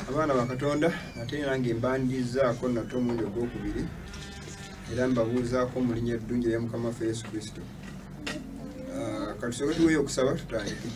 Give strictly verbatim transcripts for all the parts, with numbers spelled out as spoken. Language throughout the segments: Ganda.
Abaana ba Katonda ate nange mbandizaako nate omulundi ogwokubiri era mbabuuzaako mu linnya eddungi erya Mukama waffe Yesu Kristo. Katusobola tuweeyo okusaba tutandike.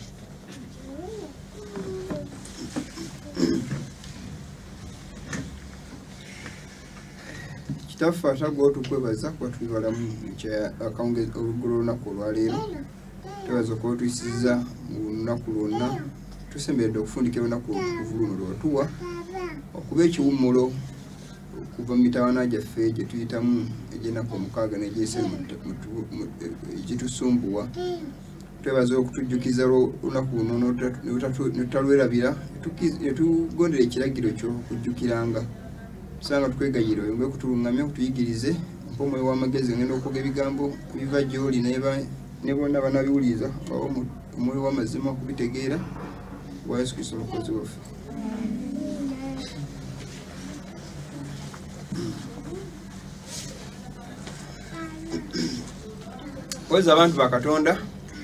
Kitaffe ate gw'otukwebaza kuba tuli balamu olugero olunaku olwaleero. Twebaza okuba otuyisizza mu lunaku lwonna. Tusembedde okufundikira olunaku olutukuvu luno lw'otuwa okuba ekiwummulo okuva mu mitawaana gyaffe gye tuyitamu egy'ennaku omukaaga n'egy'ensi egitusumbuwa. Twebaza okutujjukiza olunaku luno ne tutalwerabira ne tugondera ekiragiro kyo okujjukiranga. Tusanga tukwegayira oyongere okutulungamya okutuyigirize mpa omwoyo w'amagezi ngenda okwoga ebigambo biva gy'oli ne bonna banabiwuliriza bawa omwoyo w'amazima okubitegeera wa Yesu Kristo omukozi waffe. Oza abantu ba Katonda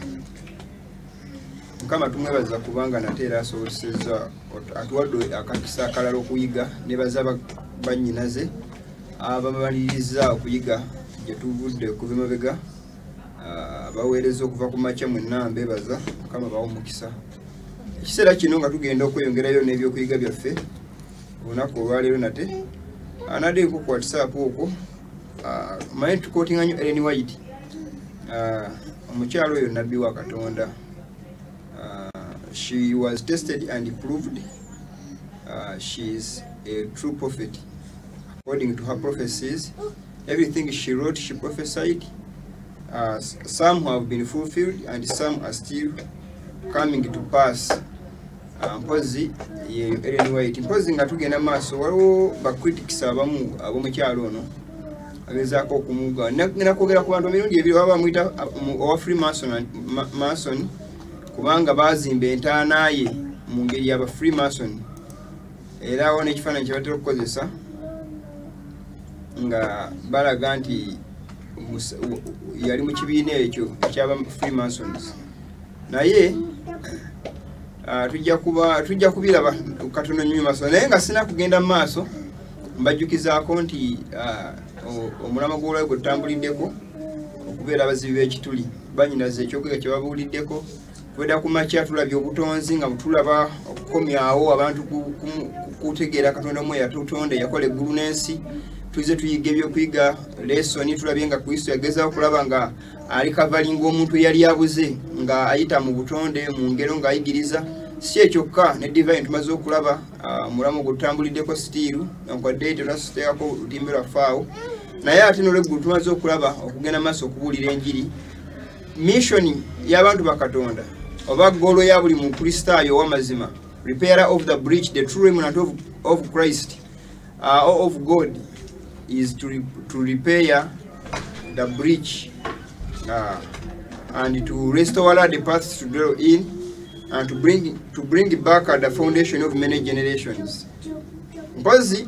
Mukama tumwebaza kubanga nate era asobozesezza atuwadde akakisa akalala okuyiga ne baza bannyinaze abamaliriza okuyiga gye tuvudde okuva emabega abaweereza okuva ku makya mwenna mbeebaza Mukama bawa omukisa. Ekiseera kino nga tugenda okweyongerayo n'ebyokuyiga byaffe olunaku olwaleero nate anadde ku WhatsApp okwo manyi tukootinga nnyo Ellen White omukyalo oyo nabbi wa Katonda. She was tested and proved uh, she is a true prophet. According to her prophecies, everything she wrote, she prophesied. Uh, some have been fulfilled and some are still coming to pass. Mpozi ye Ellen White. Mpozi nga tugenda maaso waliwo ba critics abamu ab'omukyalo ono agezaako okumuga. Nina kwogera ku bantu emirundi ebiri baba bamuyita owa Freemason Mason kubanga bazimba entaana ye mu ngeri y'aba Freemason. Era awo n'ekifaananyi kye batera okukozesa nga balaga nti yali mu kibiina ekyo ekyaba Freemasons. Naye tujja kuba tujja kubiraba katono nnyo maaso naye nga sina kugenda mu maaso mbajjukizaako nti omulama gw'olwayo gwe tutambuliddeko okubeera abazibi b'ekituli bannyinaze ekyokwega kye babuuliddeko. Tweda ku makya tulabye obutonzi nga butulaba okukomyawo abantu kutegeera Katonda mwe yatutonda yakola eggulu n'ensi. Tuize tuyiga ebyokuyiga lesoni tulabye nga Kristo yagezaaho okulaba nga ali kavalinga omuntu eyali abuze nga ayita mu butonde mu ngero ng'ayigiriza. Si ekyokka ne divine tumaze okulaba omulamu gwe tutambuliddeko sitiiru nkwadde tetunasiteekako lutimbe lwaffaawo. Naye ate n'olweggulu tumaze okulaba okugenda maaso okubuulira enjiri. Missioni y'abantu ba Katonda oba golo ya buli mukristaayo ow'amazima, repairer of the breach, the true remnant of, of Christ uh, or of God is to, re to repair the breach uh, and to restore the paths to dwell in and to bring to bring back uh, the foundation of many generations. Mpozi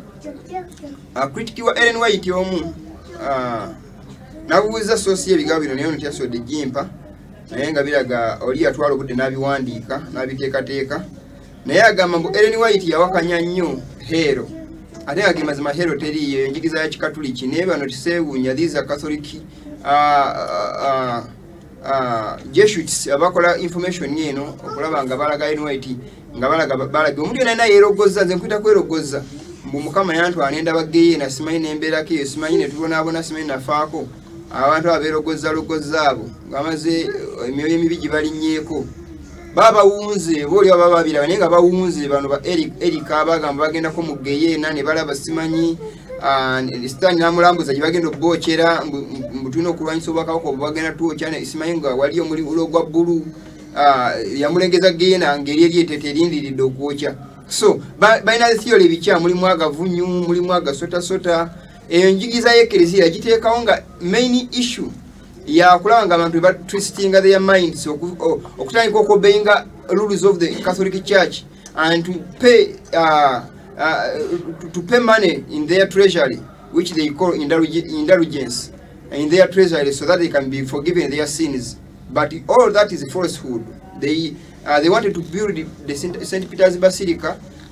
a critic wa Ellen White omu uh, nabuuza sosi y'ebigambo bino naye ntyasodde jimpa naye nga biraga oli yatwala obudde n'abiwandiika n'abiteekateeka. Naye agamba mbu Ellen White yawakanya nnyo Hero ate nga gemazima Hero teriiyo enjigiriza ya Kikatuliki naye bano tiseewuunya these are Catholic uh, uh, uh, Jesuits abakola information eno okulaba nga balaga Ellen White nga balaga balaga omuntu yena yeerogozza nze nkwita kwerogozza mbu Mukama yantwala endaba geye na simanyi n'embeerako eyo simanyi ne tubonaabona simanyi nafaako abantu abeerogozza logozza abo ng'amaze emyoyo emibi gye balinnyeeko baba bawunze booli baba babiraba naye nga bawunze bano ba Erika abagamba bagendako mu Geyeena ne balaba simanyi Sitaani n'amulambuza gye bagenda okubookera mbu tulina okulwanyisa obwakabaka bwe bagenda twokya simanyi nga wali omuliro gwa bbulu yamulengeza Geyeena ngeri eri etete erindiridde okwokya. So balina theory bikya mulimu agavunyu mulimu agasotasota. Eyo njigiriza y'Eklezia giteekawo nga main issue ya kulaba nga abantu ba twistinga their minds okutandika okobeyinga rules of the Catholic Church and to pay uh, uh, to, to pay money in their treasury which they call indulgence in their treasury so that they can be forgiven their sins. But all that is falsehood. They uh, they wanted to build the Saint Peter's Basilica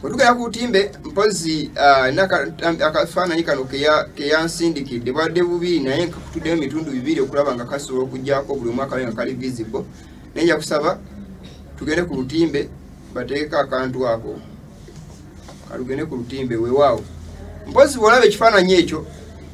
Otugala ku timbe mpozi naka akafaananyi kano ke yansindikidde bwadde bubi naye nkakutuddeyo mitundu bibiri okulaba nga kasobola okujjako buli mwaka nga kali visible. Nenja kusaba tugende ku lutimbe bateeka akantu ako kalugende ku lutimbe weewaawo. Mpozi bw'olaba ekifaananyi ekyo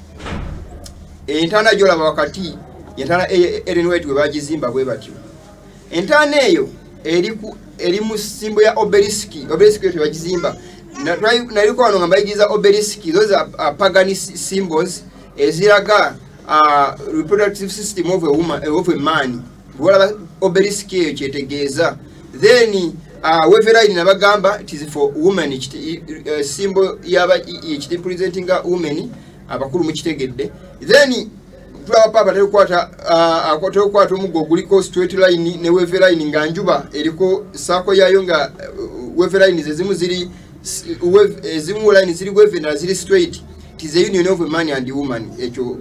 entaana gy'olaba wakati entaana Ellen White we bagizimba bwe batyo. Entaana eyo eri ku eri mu simbo ya obelisk. Obelisk yo tebagizimba naliko wano nga bayigiza obelisk. Those are uh, pagan symbols eziraga uh, reproductive system of a woman, of a man. Bw'olaba obelisk eyo kyetegeeza. Then uh, weverine nabagamba it is for woman, uh, symbol yaba it representing a woman abakulu mu kitegedde. Then tulaba papa tekwata uh, tekwata omugo guliko straight line ne weverine nga njuba eriko sako yayo nga uh, weverine zezimu ziri ezimu line ziri weve na ziri straight. It is a union of a man and a woman. Ekyo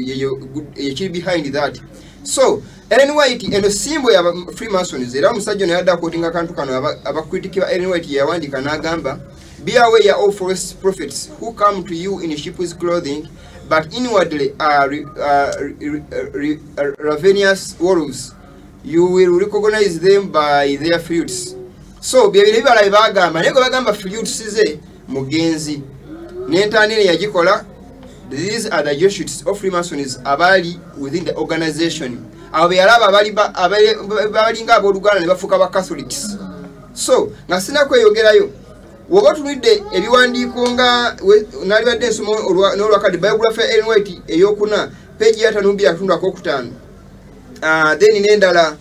ekiri behind that. So Ellen White eno symbol ya Freemasons era omusajja no yadda quoting akantu kano abakritiki ba Ellen White yawandika n'agamba, be aware of false prophets who come to you in sheep's clothing but inwardly are uh, uh, ravenous wolves. You will recognize them by their fruits. So byebire bibala bagamba naye bagamba fruits ze mugenzi n'entaanire yagikola. These are the Jesuits of Freemasons abali within the organization. Abo byalaba abali abalinga abooluganda ne bafuuka ba Catholics. So nga sina kweyogerayo woba tunidde ebiwandiiko nga nali badde ensoma n'olwakadde biography ya Ellen White eyokuna page ya tano mbiri akatunda akokutaano. Uh, then nendala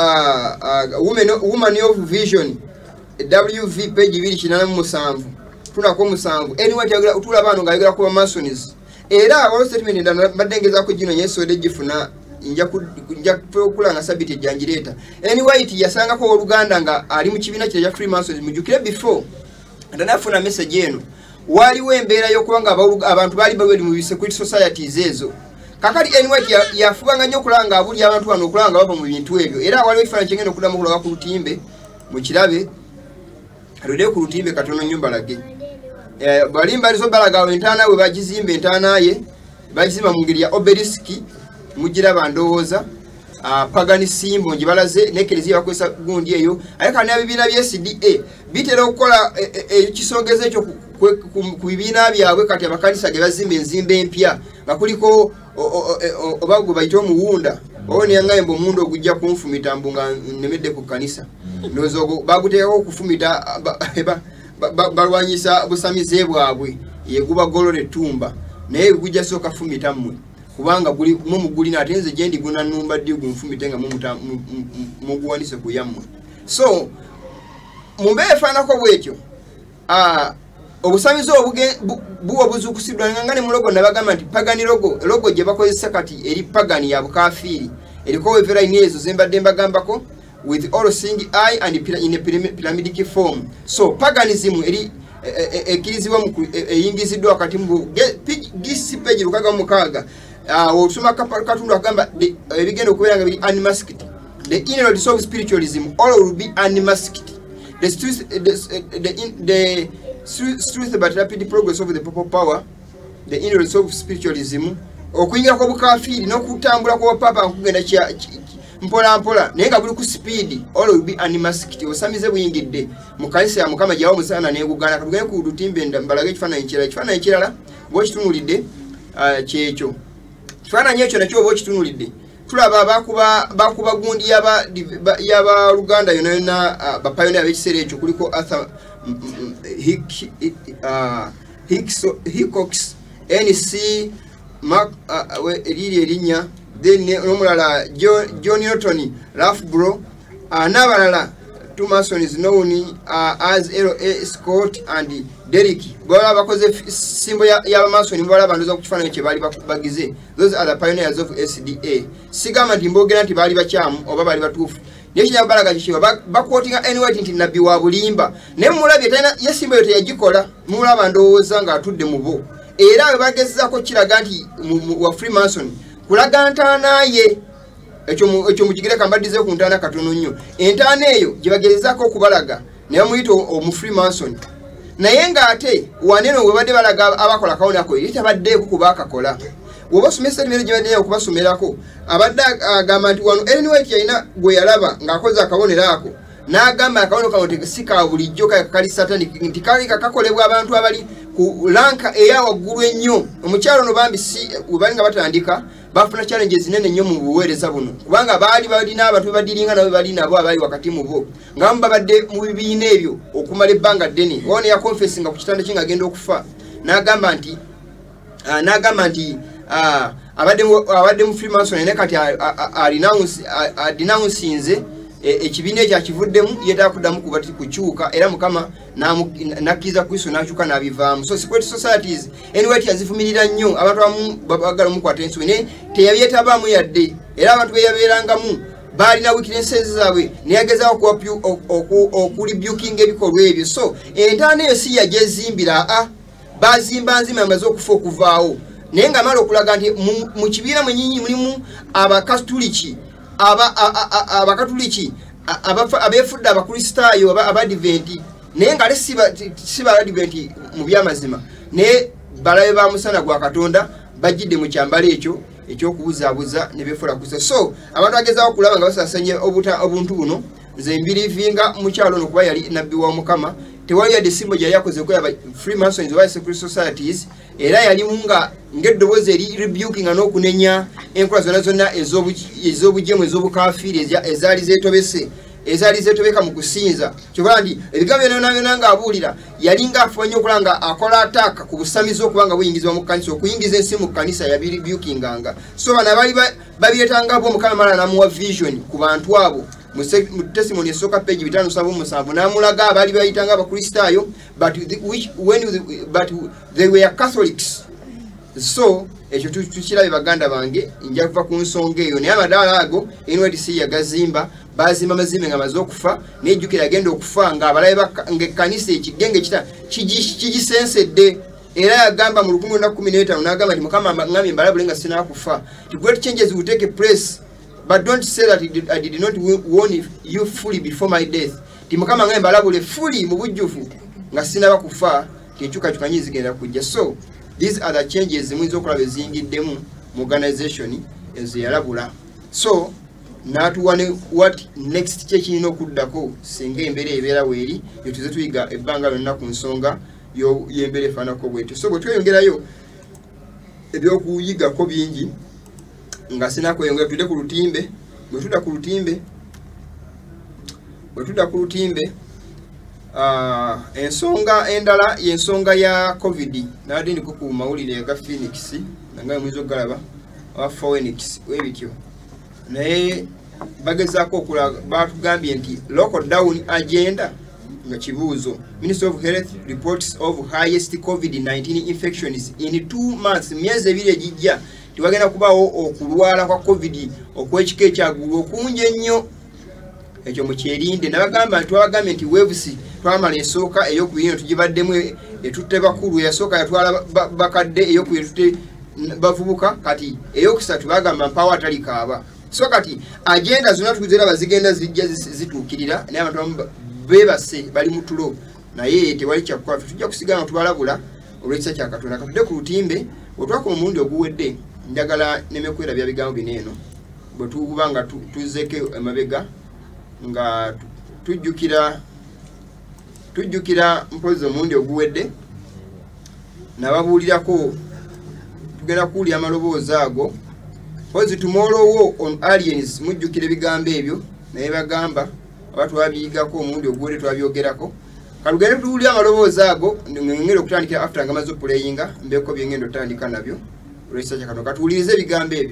uh, uh, woman, woman of vision W V page ibiri kinaana mu musanvu tunako musanvu. Ellen White yagala utula bano nga yagala kuba Masons. Era walo statement ndana badengeza ko jino yeso de gifuna inja ku inja kulanga sabiti janjireta. Ellen White yasanga ko oluganda nga ali mu kibina kya Freemasons mujukire before ndana afuna message yenu waliwo embeera y'okubanga abantu bali baweli mu secret societies ezo. Kakali Ellen White yafubanga nnyo kulanga abuli abantu bano okulanga baba mu bintu ebyo. Era waliwo ekifaananyi kyengenda okuddamu kulaba ku lutimbe mu kirabe alode ku lutimbe katono nyumba lage. Eh, balimba lizo balaga entaana we bagizimba entaana ye bagizimba mu ngeri ya obelisk mugira bandowooza uh, pagani simbo njibalaze nekelezi bakwesa gundi eyo ayaka ne bibina bya S D A bitera okukola ekisongeze ekyo ku bibina byabwe kati abakanisa ge bazimba enzimbe empya bakuliko obago bayito muwunda oni yangaye mbo mundo ogujja kunfumita mbunga nemedde ku kanisa nozo baguteeka okufumita balwanyisa busamize bwabwe yeguba golole tumba naye gujja soka fumita mmwe kubanga guli mu muguli na atenze jendi guna numba digu mfumite nga mu guwanise ku yammwe. So mumbe efana ko bwekyo ah obusamize obuge buwa buzukusidwa ngangane mu logo nabagamba nti pagani logo logo je bakozesa kati eri pagani ya bukafiri eriko wevera inezo zembadde mbagambako with all seeing eye and in a pyramidic form. So paganism eri ekiriziwa mu eyingizidwa kati mu gisi page lukaga mukaga ah osoma katundu agamba ebigendo okubeera nga biri unmasked. The inner of spiritualism all will be unmasked. The truth the the, the truth but rapid progress of the papal power, the inner of spiritualism okuyingira ko bukafiri n'okutambula ko papa nkugenda kya mpola mpola naye nga buli ku speed all will be unmasked. Osamize buyingidde mu kanisa ya Mukama jawo musana ne gugana katugene ku lutimbe ndambalaga ekifaananyi kirala ekifaananyi ekirala bwo kitunulidde kyekyo kifaananyi ekyo nakyo bwo kitunulidde tulaba bakuba bakuba gundi yaba yaba Luganda yona yona ba pioneer b'ekiseera ekyo kuliko Arthur Hick Hicks Hickox N C Mark eriri erinya then nomulala John Newton Loughborough n'abalala two Masons known uh, as L A Scott and Derrick bola bakoze simbo ya Masoni bola banduza ku kifaananyi kye bali bagize. Those are the pioneers of S D A. Sigama ndimbogera nti bali bakyamu oba bali batuufu nekinya balaga kishiba bakwotinga Ellen White nti nabbi wa bulimba ne mulabye tena yesimbo yote yagikola mulaba ndowooza nga atudde mu bo era bagezako kiraga nti wa Freemason kulaga ntaana ye ekyo ekyo mukigire kambadize ku ntaana katono nnyo entaana eyo gye bagezako okubalaga naye muyito omu Freemason naye ng'ate waneno we badde balaga abakola akawundi ako eri tabaddeeko kuba akakola woba osomesa emmere gye badde okubasomerako abadde agamba nti wano Ellen White yalina gwe yalaba ng'akoze akabonero ako n'agamba akabonero kano si ka bulijjo kali satanic nti kali kakolebwa abantu abali ku lanka eya waggulu ennyo omukyalo no bambi si bali nga batandika bafuna challenges nene nnyo mu buweereza buno kubanga baali balina abantu badiringa nabo bali nabo abali wakati mu bo ngamba badde mu bibiina ebyo okumala ebbanga ddene wone ya confessinga ku kitanda kye ng'agenda okufa n'agamba nti uh, n'agamba nti uh, abadde abadde mu Freemason ne kati alinounce adenouncinze ekibiina ekyo akivuddemu yeetaaga kuddamu kubati kukyuka era mukama nakkiza Kristo n'akyuka n'abivaamu so secret societies anyway yazivumirira nnyo abantu abamu bagala mukwata ensobi naye teyabyetabaamu yadde era abantu beyabeerangamu baalina weaknesses zaabwe neyagezaako okulibukinga ebikolwa ebyo so entaana eyo si yagyezimbira a bazimba nzima amaze okufa okuvaawo naye nga amala okulaga nti mu kibiina mwenyinyi mulimu abakatuliki abakatuliki abeefudde abakristaayo abadiventi naye nga si baadiventi mu byamazima naye balabe ba musana gwa Katonda bajjidde mu kyambalo ekyo ekyokubuzaabuza ne beefula kusa so abantu bagezaawo okulaba nga basasanye obuntu buno nze mbirivinga mukyalo no kuba yali nabbi wa Mukama tewali yadde simbo gyali yakoze ko yaba Freemasons oba secret societies era yali munga ng'eddoboozi eri rebuking n'okunenya enkola zonna zonna ez'obujemu ez'obukafiiri ezaali zeetobese ezaali zeetobeka mu kusinza kyobala nti ebigambo byonna byonna ng'abuulira yali ng'afubanye okulaba nga akola ataaka ku busamizi okuba nga buyingizibwa mu kkanisa okuyingiza ensi mu kkanisa yabiribukinganga so bano abaali babiretangabo Omukama mala namuwa vision ku bantu abo mu testimony esooka page bitano saba musanvu n'amulaga abaali bayitanga abakristaayo but which when but they were Catholics so ekyo tukirabe baganda bange nja kuva ku nsonga eyo naye amadaala ago N Y T C yagazimba bazimba mazimbe nga maze okufa nejjukira agenda okufa nga abalabe ng'ekkanisa ekigenge kita kigisensedde era yagamba mu lukumi lwenda kkumi n'etaano n'agamba nti Mukama ngambye mbalabule nga sinaakufa ti great changes will take place but don't say that I did not warn you fully before my death ti Mukama ngambye mbalabule fully mu bujjufu nga sinaba kufa enkyukakyuka nyi zigenda kujja so these are the changes muyinza okulaba eziyingiddemu mu organization ezeyalabula so natuwane what next kye kirina okuddako singa embeera ebeera weeri yetuze tuyiga ebbanga lyonna ku nsonga y'embeera efaanako bwetyo so bwe tweyongerayo ebyokuyigako bingi nga sinakweyongera tudde ku lutimbe bwe tudda ku lutimbe bwe tudda ku lutimbe Uh, ensonga endala y'ensonga ya covid nadi ndiko ku mawulire ga Phoenix nanga mwizo galaba wa Phoenix webityo naye bagezaako okula batugambye nti lockdown agenda nga kibuuzo Ministry of Health reports of highest covid nineteen infections in two months myezi ebiri ejijja tiwagenda kubawo okulwala kwa covid okwekika ekyagulu okunje ennyo ekyo mukyerinde nabagamba nti wabagambye nti waves twamala ensooka ey'okubiri tugibaddemu etutte bakulu yasooka yatwala bakadde ey'okubiri tutte bavubuka kati ey'okusatu bagamba mpawo atalikaaba so kati agenda zonna tuziraba zigenda zijja zituukirira naye abantu bamu beebase bali mu tulo naye tewali kyakukola tujja kusigala tubalabula olw'ekisa kya Katonda katudde ku lutimbe otwakoma omulundi oguwedde njagala nemekwerabya bigambo bino eno bwe tuba nga tuzzeko emabega nga tujjukira tujjukira mpozi omundi oguwedde nababuulirako tugenda kuwulira amaloboozi ago mpozi tomorrow on aliens mujjukira ebigambo ebyo naye bagamba aba twabiyigako omundi oguwedde twabyogerako kalugende tuwulira amaloboozi ago ngenda okutandikira after nga maze opulayinga mbeeko byengenda otandika nabyo olwekisa kya Katonda katuwulirize ebigambo ebyo.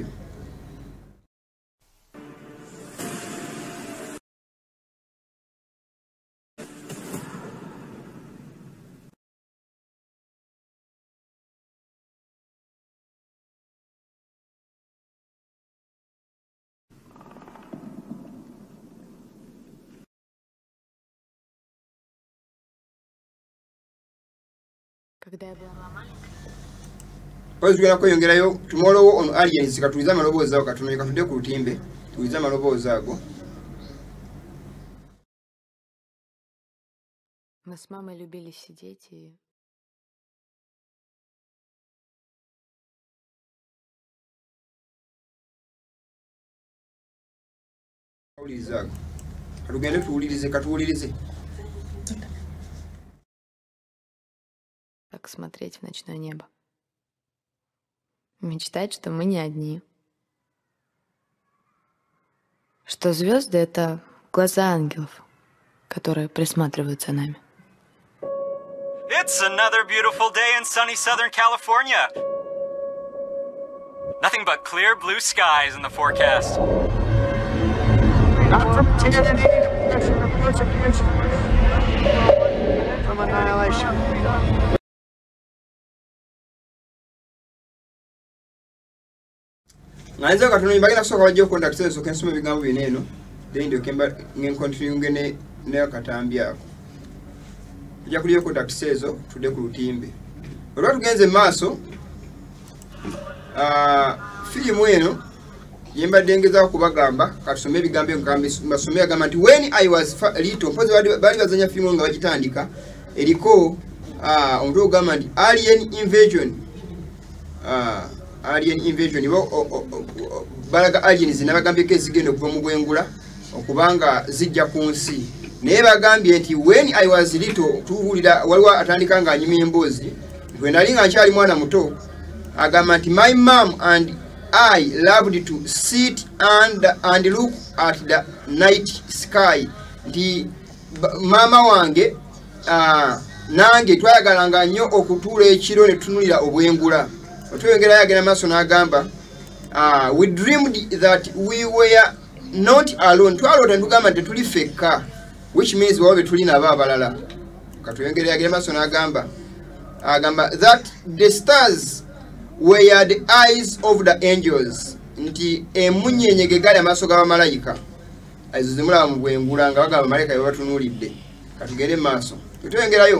Когда я была маленькая. Pause tugenda kweyongerayo tomorrow on aliens katuliza amaloboozi ago Katonda katudde ku lutimbe tuliza amaloboozi ago. Мы с мамой любили сидеть и... Так смотреть в ночное небо. Мечтать, что мы не одни. Что звезды — это глаза ангелов, которые присматривают за нами. It's another beautiful day in sunny Southern California. Nothing but clear blue skies in the forecast. Not from from annihilation. Naiza katonyi bagenda kusooka bajja contact so kensoma ebigambo bino eno then ndio kemba ngen continue ngene ne katambi ako tujja kuliyo contact sezo tudde ku lutimbe olwa tugenze maaso ah filimu eno yembadde ngeza kubagamba katusome ebigambo ngambi basome agamba nti when I was little mpozi bali bazanya filimu nga bagitandika eriko ah omuntu ogamba nti alien invasion ah alien invasion ibo balaga aliens nabagambye ke zigenda okuva mu gwengula okubanga zijja ku nsi naye bagambye nti when I was little tuwulira waliwo atandika nga anyimya emboozi bwe nali nga nkyali mwana muto agamba nti my mom and I loved to sit and and look at the night sky nti mama wange uh, nange twayagalanga nnyo okutuula ekiro ne tunulira obwengula otwengera yagenda maaso n'agamba uh, we dreamed that we were not alone twalota ntugamba nti tuli fekka which means wabe tuli nabo abalala katwengera yagenda maaso n'agamba agamba that the stars were the eyes of the angels nti emunyenyege gali amaaso g'abamalayika ezo zimulaba mu bwengula nga bagamba malayika bebatunulidde katugende maaso twengerayo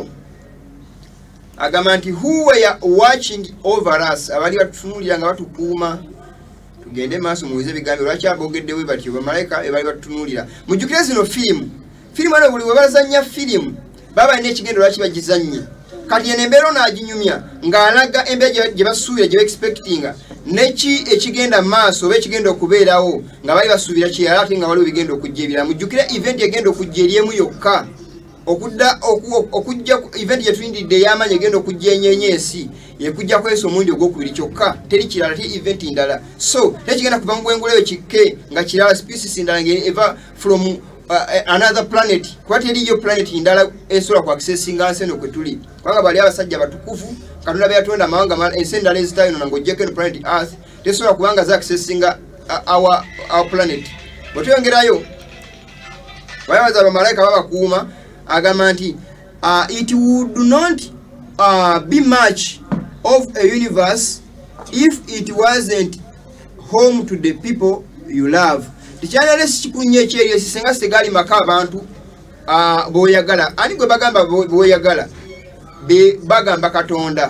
agamba nti who were watching over us abali batutunulira nga batukuuma tugende maaso muwize ebigambo lwaki abogeddewe batyo bamalayika ebali batutunulira mujjukire zino firimu firimu ano buli we bazannya firimu baba balina ekigendo lwaki bagizannye kati yene embeera ono aginyumya ng'alaga embeera gye basuubira gye baexpectinga neki ekigenda maaso oba ekigenda okubeerawo nga bali basuubira kirala ate nga waliwo bigenda okujja ebirala mujjukire event egenda okujja eryemu yokka okudda okujja event gye tuyindidde ey'amaanyi egenda okujja enyenyeesi yekujja kwesa omulundi ogwokubiri kyokka teri kirala ti event ndala so tekigenda kuva mu bwengulayo kikke nga kirala species ndala eva from uh, another planet kuba teriyo planet ndala esobola ku accessinga nsi eno kwe tuli kubanga bali abasajja batukuvu katonda be yatonda amawanga ensi endala ezitayo eno ng'ojjeko eno planet earth tesobola kubanga za accessinga uh, our, our planet bwe tweyongerayo bayabaza bamalayika babakuuma agamba nti uh, it would not uh, be much of a universe if it wasn't home to the people you love tikyalale sikikunye ekyeryo sisenga segali maka abantu uh, boyagala ani gwe bagamba boyagala be bagamba katonda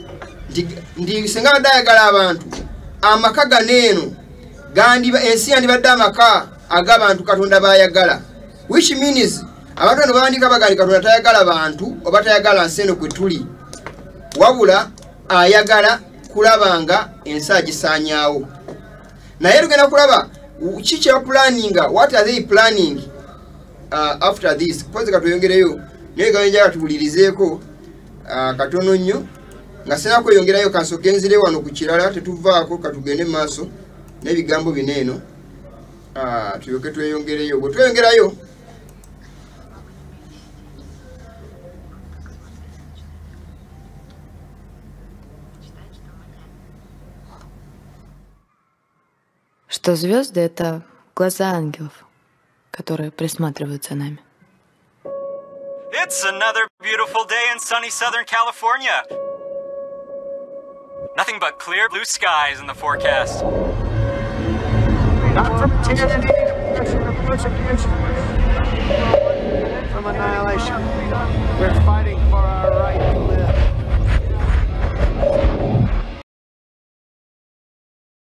ndi senga badayagala abantu amaka ganeeno gandi ensi yandibadde amaka ag'abantu katonda bayagala which means abantu bano babandika bagali katonda tayagala bantu oba tayagala nsi eno kwe tuli wabula ayagala kulabanga ensi agisaanyaawo naye tugenda kulaba ki kye bapulaninga what are they planning uh, after this kupozi katweyongereyo naye gawenjaga tuwulirizeeko uh, katono nnyo nga sena kweyongerayo kansooke nzire wano ku kirala tetuvaako katugende mu maaso n'ebigambo bino eno uh, tulyoke tweyongereyo bwe tweyongerayo Что звезды — это глаза ангелов, которые присматривают за нами. It's another beautiful day in sunny Southern California. Nothing but clear blue skies in the forecast. Not from from annihilation. We're fighting for our right to live.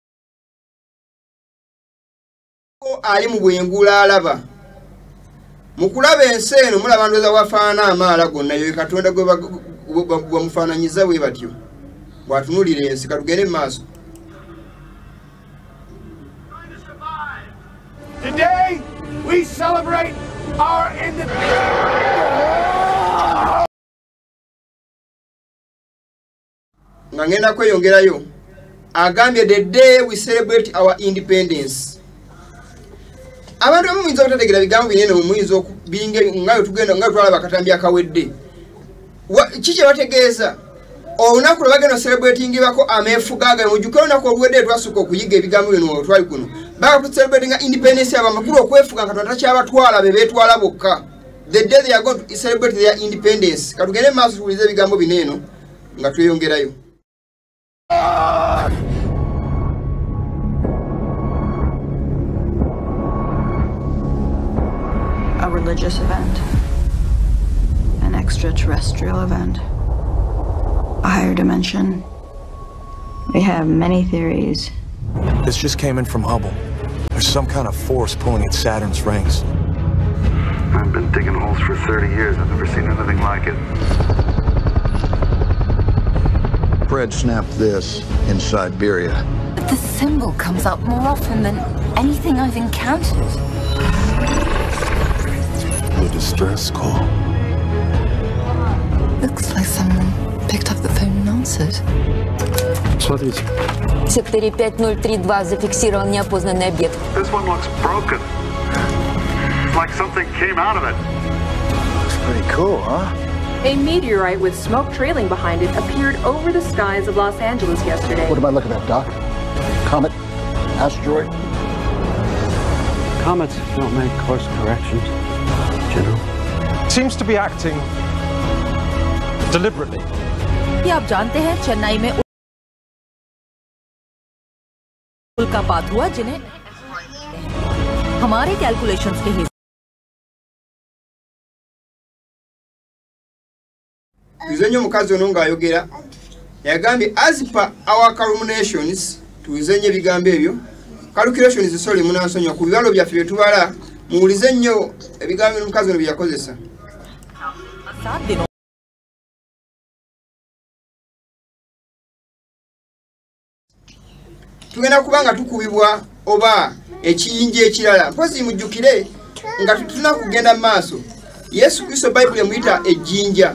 Ali mu bwengula alaba mukulaba ensi eno mulaba ndoza wafaana amaala gonna yo Katonda gwe bamufaananyiza bwe batyo bw'atunulira ensi katugende mu maaso. Today, we celebrate our independence. Nga ngenda kweyongerayo agambye the day we celebrate our independence. Abantu abamu muyinza obutategeera bigambo binene mu muyinza okubinga ngayo tugenda ngayo twalaba akatambi akawedde. Kiki bategeeza olunaku lwe bagenda celebratingibako ameefugaaga mujjukira olunaku oluwedde twasooka okuyiga ebigambo bino twali kuno baga tu celebrating independence y'abamakulu okwefuga nga Katonda takyabatwala be beetwala bokka. The day they are going to celebrate their independence. Katugende maaso tuwulize ebigambo bineeno nga tweyongerayo. A religious event, an extraterrestrial event, a higher dimension. We have many theories. This just came in from Hubble. There's some kind of force pulling at Saturn's rings. I've been digging holes for thirty years. I've never seen anything like it. Fred snapped this in Siberia. The symbol comes up more often than anything I've encountered. The distress call. Looks like someone picked up the phone and answered. Смотрите. четыре пять ноль три два зафиксирован неопознанный объект. This one looks broken. It's like something came out of it. Looks pretty cool, huh? A meteorite with smoke trailing behind it appeared over the skies of Los Angeles yesterday. What am I looking at, Doc? Comet? Asteroid? Comets don't make course corrections, General. Seems to be acting deliberately. क्या आप जानते हैं चेन्नई में उल्कापात हुआ जिन्हें हमारे कैलकुलेशंस के हिसाब Tuzenye mukazi ono ng'ayogera yagambye as per our calculations tuzenye bigambo ebyo calculations sorry munansonyiwa ku bibalo byaffe bye tubala muwulize nnyo ebigambo omukazi ono bye yakozesa. Tugenda kubanga tukubibwa oba ekiyinja ekirala mpozi mujjukire nga tutuna kugenda mu maaso Yesu Kristo Bible emuyita ejjinja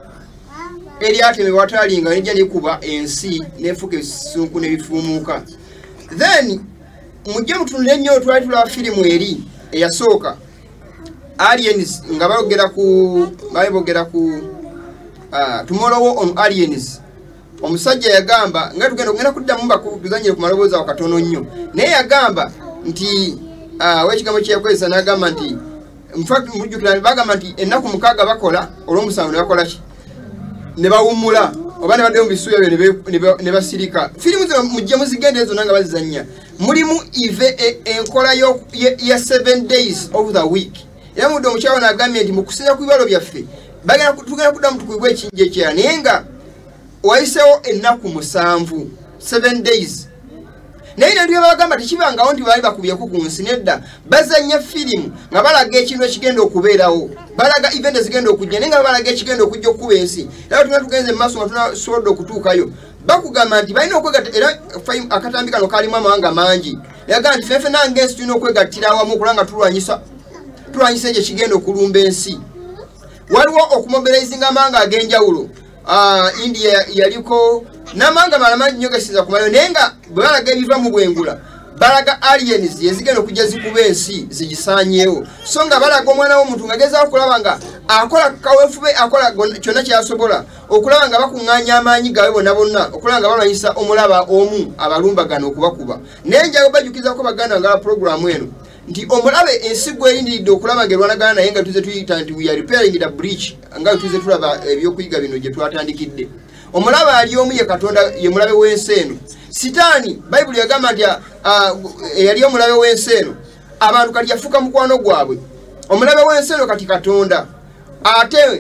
eryatemebwa watalinga nejja likuba ensi nefuka ebisunku nebifuumuuka. Then mujje mutunule nnyo twali tulaba firimu eri eyasooka Aliens nga bayogera ku bayogera ku uh, Tomorrow on Aliens. Omusajja yagamba nga tugenda kugenda kuddamu mbakuzanyire ku maloboozi akatono nnyo naye yagamba nti uh, wekigambo kyeyakozesa n'agamba nti in fact mujjukira bagamba nti ennaku mukaaga bakola olw'omusanvu ne bakola ki ne bawummula oba ne badde mu bisuuya byo ne basirika. Firimu zino mujje muzigende ezo nanga bazizannya mulimu ive enkola ya seven days of the week era mudde omukyawo n'agambye nti mu kusinza ku bibalo byaffe bagenda tugenda kuddamu tukubibwa ekinja ekirala naye nga wayisewo ennaku musanvu seven days naye ne ndiyo bagamba tekibangawo nti baali bakubyeko ku nsi nedda bazannya firimu nga balaga ekintu ekigenda okubeerawo balaga event ezigenda okujja naye nga balaga ekigenda okujja okuba ensi era tuna tugenze mu maaso nga tunasobodde okutuukayo bakugamba nti balina okwegatta era akatambi kano kalimu amawanga mangi yagamba nti fenfe nange ensi tulina okwegattira awamu okulanga tulwanyisa tulwanyisa ekyo ekigenda okulumba ensi. Waliwo okumobilizinga amawanga ag'enjawulo. Uh, India yaliko namanga malamanyi nnyo gasiza kumayo naye nga bwe balaga ebiva mu bwengula balaga aliens yezigenda okujja zikuba ensi zigisaanyeewo so nga balaga omwana w'omuntu nga gezaawo okulaba nga akola kaweefube akola kyonna kyasobola okulaba nga bakuŋŋaanya amaanyi gaabwe bonna bonna okulaba nga balwanyisa omulaba omu abalumbagano okubakuba naye njago bajjukizako baganda nga puroguramu eno nti omulabe ensi gwe erindiridde okulaba ng'erwanagana naye nga tuze tuyita nti we are repairing the breach nga tuze tulaba ebyokuyiga bino gye twatandikidde. Omulabe ali omu ye Katonda ye mulabe w'ensi eno. Sitaani Bayibuli yagamba nti eyali omulabe w'ensi eno abantu kati yafuuka mukwano gwabwe. Omulabe w'ensi eno kati Katonda ate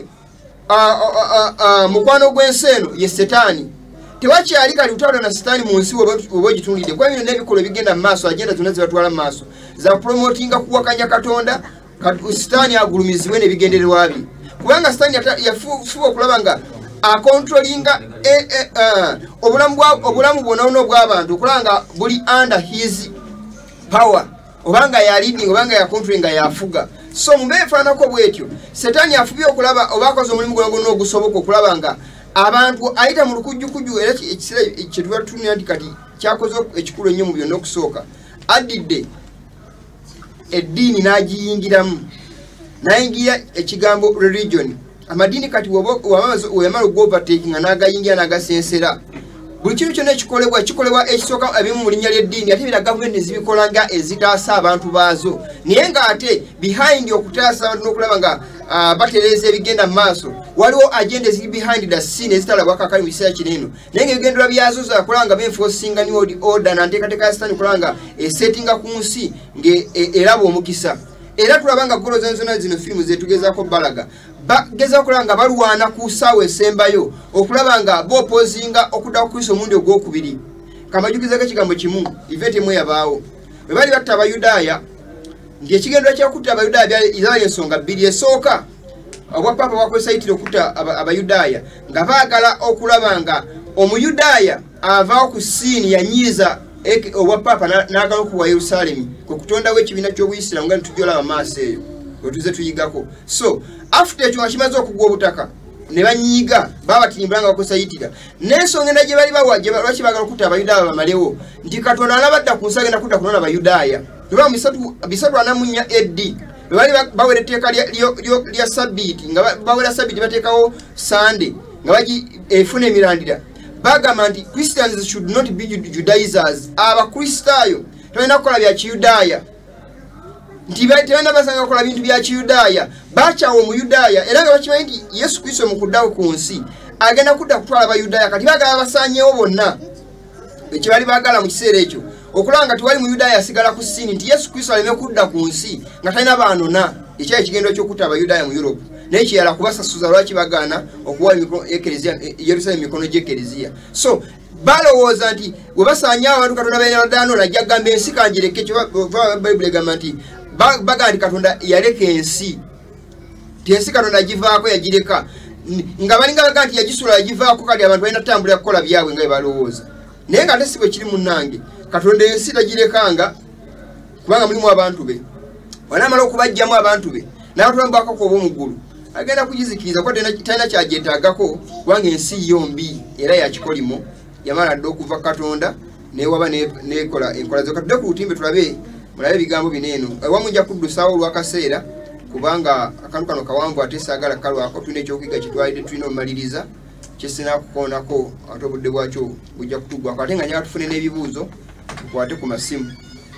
mukwano gw'ensi eno ye Setaani. Tewakyali kali utawala na Setaani mu nsi oba ogitundidde kuba bino n'ebikolwa bigenda mu maaso agenda zonna ze batwala mu maaso za promotinga kuwakanya Katonda kati sitaani agulumizibwe n'ebigendererwa bye kubanga sitaani yafuba okulaba nga akontrolinga obulamu bwonna obw'abantu okulaba nga buli under his power obanga ya leading obanga ya controlling yafuga so mbe fanako bwetyo Setaani afubye okulaba obakoze omulimu gwonna ogusoboka okulaba nga abantu ayita mu lukujjukujju era ekisira ekitwa tunya ndi kati kyakoze ekikulu ennyo mu byonna okusooka addidde eddiini n'agiyingiramu n'ayingira ekigambo religion amadini kati weyamala okugovertakinga n'agayingira n'agasensera buli kintu kyonna ekikolebwa kikolebwa ekisooka ebimu mu linnya ly'eddiini ate bira gavumenti nezibikola nga ezitaasa abantu baazo naye ng'ate behind okutaasa abantu n'okulaba nga batereeza ebigenda mu maaso waliwo agenda eziri behind the scene ezitalabwa kakali mu kiseera kino naye ng'ebigendera byazo zakola nga benforcinga new order nanteekateeka ya sitaani kola nga esettinga ku nsi ng'eraba omukisa era tulaba nga golo zonna zino firimu zetugezaako balaga bageza okulaba nga balwana ku ssaawa esembayo okulaba nga boopozinga okudda ku Kristo omundi ogwokubiri kamajugizako ekigambo kimu iventi emu yabaawo bwe bali batta abayudaaya ng'ekigendera kyakutta abayudaaya zaali ensonga bbiri esooka obwapapa bwakozesa yitire okutta abayudaaya nga baagala okulaba nga omuyudaaya avaawo ku siini yanyiiza obwapapa n'agala okuwa Yerusaalemi kwe kutondawo ekibiina ky'obuyisiraamu nga nitujolaba maaso eyo wetuze tuyigako so after ekyo nga kimaze okugwa obutaka ne banyiiga babatimbula nga bakozesa yitira n'ensonga endala gye bali bawa lwaki baagala okutta abayudaaya bamalewo nti Katonda alabadda ku nsi agenda kutta kunona abayudaaya lwa bisatu ana mu nnya eddi bwe bali bawera etteeka lya sabbiiti nga bawera sabbiiti bateekawo sande nga bagifuna emirandira bagamba nti Christians should not be Judaizers abakristaayo tebalina kukola bya kiyudaaya nti tebalina basanga kukola bintu bya kiyudaaya bakyawa omuyudaaya era nga bakimanyi nti Yesu Kristo mu kuddawo ku nsi agenda kudda kutwala abayudaaya kati bagala basaanyeewo bonna ekyo bali baagala mu kiseera ekyo okulaba nga tewali muyudaaya asigala ku ssiini nti Yesu Kristo aleme kudda ku nsi nga talina baanona ekyali ekigendo ky'okutta abayudaaya mu Europe naye kiyala kubasasuza lwaki bagaana okuwa Yerusaalemi mikono gy'ekereziya so balowooza nti bwe basaanyaawo abantu Katonda baenadaano najja gamba ensi kanjireke ekyo Bayibuli egamba nti bagamba nti Katonda yaleka ensi ti ensi Katonda yagivaako yagireka nga balinga baga nti yagisula yagivaako kati abantu balina ttambulira kukola byabwe nga bwe balowooza naye nga ate si bwe kiri munnange Katonda ensi tagirekanga kubanga mulimu abantu be wanaamala okubajjamu abantu be n'abatulambako kuba omuggulu agenda kugizikiriza kwa talina kyagyetaagako kubanga ensi yombi era yakikolimo yamala dde okuva Katonda newaba nekola enkola zo katudde ku lutimbe tulabe mulabe ebigambo bineeno ewamu nja kuddusaawo olw'akaseera kubanga akantu kano kawanvu ate saagala kalwako tulina ekyokuyiga kitwalidde tulina omumaliriza kyesinakukoonako ate obudde bwakyo bujja kutuggwako ate nga njagala tufune n'ebibuuzo tukwate ku masimu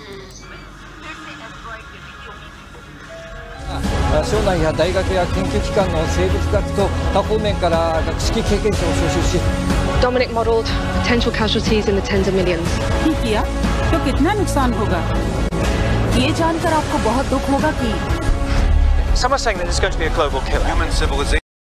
省内や大学や研究機関の生物学と多方面から学識経験者を招集し Dominic modeled potential casualties in the tens of millions. ठीक किया तो कितना नुकसान होगा ये जानकर आपको बहुत दुख होगा कि Someone's saying that there's going to be a global killer. Human civilization.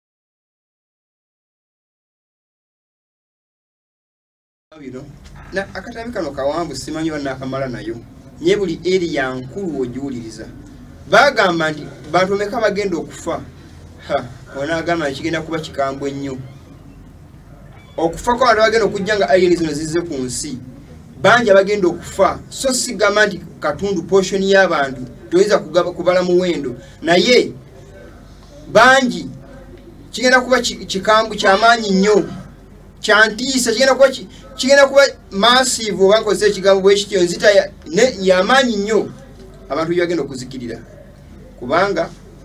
Na akatami kano kawanvu simanyi bannakamala nayo nye buli eri ya nkulu ogiwuliriza bagamba nti bantu meka bagenda okufa ha onagamba ekigenda kuba kikambwe ennyo okufa kwa bantu bagenda okujja nga alieni zino zizze ku nsi bangi bagenda okufa so sigamba nti katundu portion y'abantu toyinza kubala muwendo naye bangi kigenda kuba kikambwe kyamaanyi nnyo kyantiisa kigenda kuba kigenda kuba massive oba nkozesa ekigambo bwekityo nzita yamaanyi nnyo abantu byagenda okuzikirira kubanga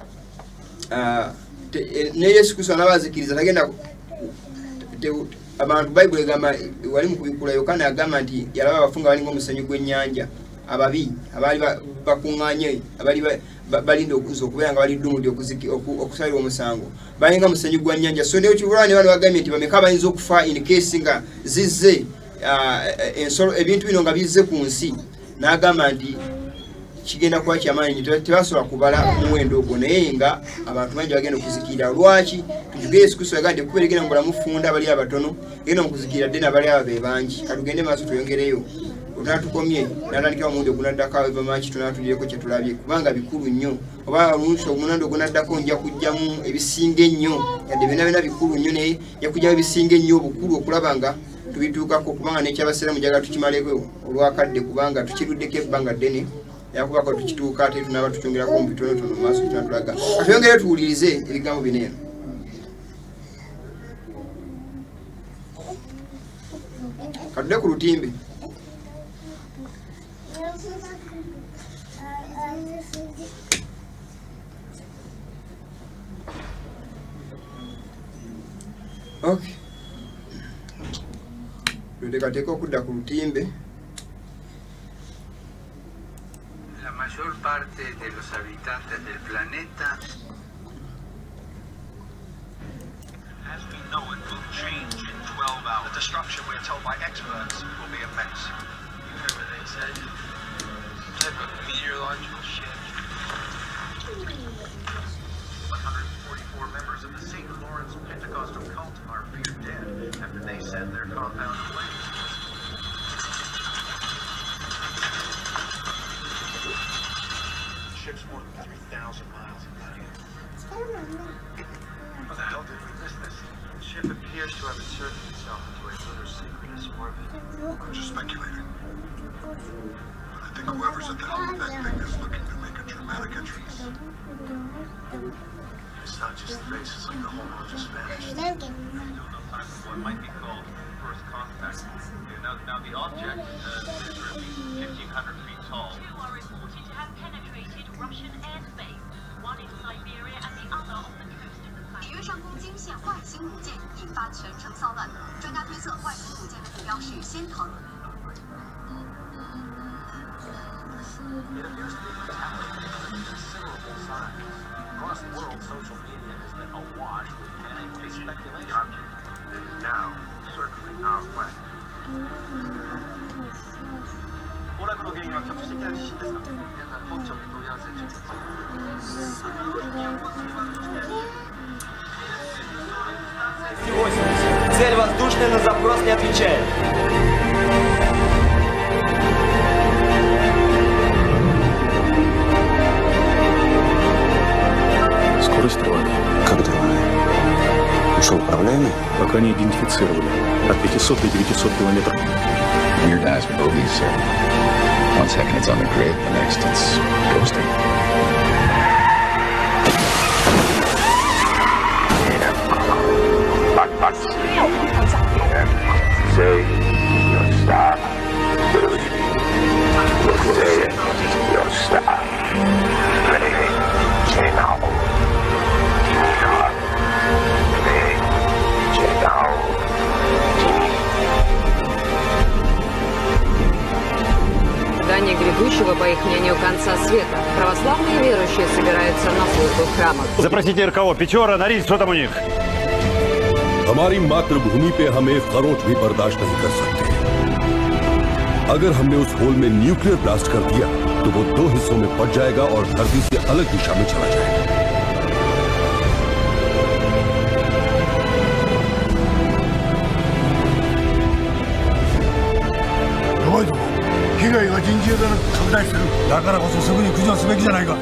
ne Yesu Kristo n'abazikiriza tagenda abantu Bayibuli egamba wali mu kubikula Yokaana yagamba nti yalaba abafunga balinga omusenyu gw'ennyanja ababi abaali bakuŋŋaanye abaali balinda okuza okubeera nga bali ddumudi okusalirwa omusango balinga musenyu gwa nnyanja so ne kibulwa ne bano bagambye nti bameka bayinza okufa in case nga zizze ensolo ebintu bino nga bizze ku nsi n'agamba nti kigenda kuba kyamaanyi tebasobola kubala muwendo ogwo naye nga abantu bangi bagenda okuzikirira lwaki tujuge Yesu Kristo yagambye kubeera egenda mu bulamu funda abali abatono egenda mu kuzikirira ddene abali abo be bangi katugende maaso tuyongereyo Unatukomye natandika omundi ogunaddako eva maki tunatulireko kye tulabye kubanga bikulu nnyo oba oluusi omunando ogunaddako nja kujjamu ebisinga ennyo yadde bina bina bikulu nnyo naye yakujjamu ebisinga ennyo obukulu okulaba nga tubituukako kubanga n'ekyabaseeramu njagala tukimaleko olwakadde kubanga tukiruddeko ebbanga ddene yakubako tukituuka ate tunaba tukyongerako mu bitonotono mu maaso tunatulaga atuyongere tuwulirize ebigambo bino eno. Kadde ku lutimbe okay. Tutekateeka okudda ku lutimbe. La mayor parte de los habitantes del planeta as we know it will change in twelve hours. The destruction, we're told by experts, will be immense. You heard what they said? Type of meteorological shift. one hundred forty-four members of the Saint Lawrence Pentecostal cult are feared dead after they set their compound ablaze. The ship's more than three thousand miles in diameter. How the hell did we miss this? The ship appears to have inserted itself into a lunar synchronous orbit. I'm just speculating. I think whoever's at the helm of that thing is looking to make a dramatic entrance. It's not just the faces, like the whole world just vanished. Still no signs of what might be called first contact. Now, now the object uh, is at least fifteen hundred feet tall. Two are reported to have penetrated Russian airspace, one in Siberia and the other on the coast of the planet. 北约上空惊现外星母舰，引发全城骚乱。专家推测，外星母舰的目标是仙桃。 It appears to be metallic of considerable size. Across the world, social media has been awash with panic-based speculation. The object is now circling our way. 崩落の原因は局地的な地震ですが、現在本庁に問い合わせ中です。 Цель воздушная, на запрос не отвечает. Скорость рвания. Как рвания? Что, управляемый? Пока не идентифицировали. От пятисот до девятисот километров. Weird ass movies, sir. One second it's on the grid, the next it's ghosting. Say your star. Say your star. Play now. Ожидание грядущего, по их мнению, конца света. Православные верующие собираются на службу в храмах. Запросите эр ка о Печора, Норильск, что там у них? हमारी मातृभूमि पे हम एक खरोच भी बर्दाश्त नहीं कर सकते। अगर हमने उस होल में न्यूक्लियर ब्लास्ट कर दिया तो वो दो हिस्सों में बट जाएगा और धरती से अलग दिशा में चला जाएगा। 被害が人獣が拡大する。だからこそすぐに駆除すべきじゃないか。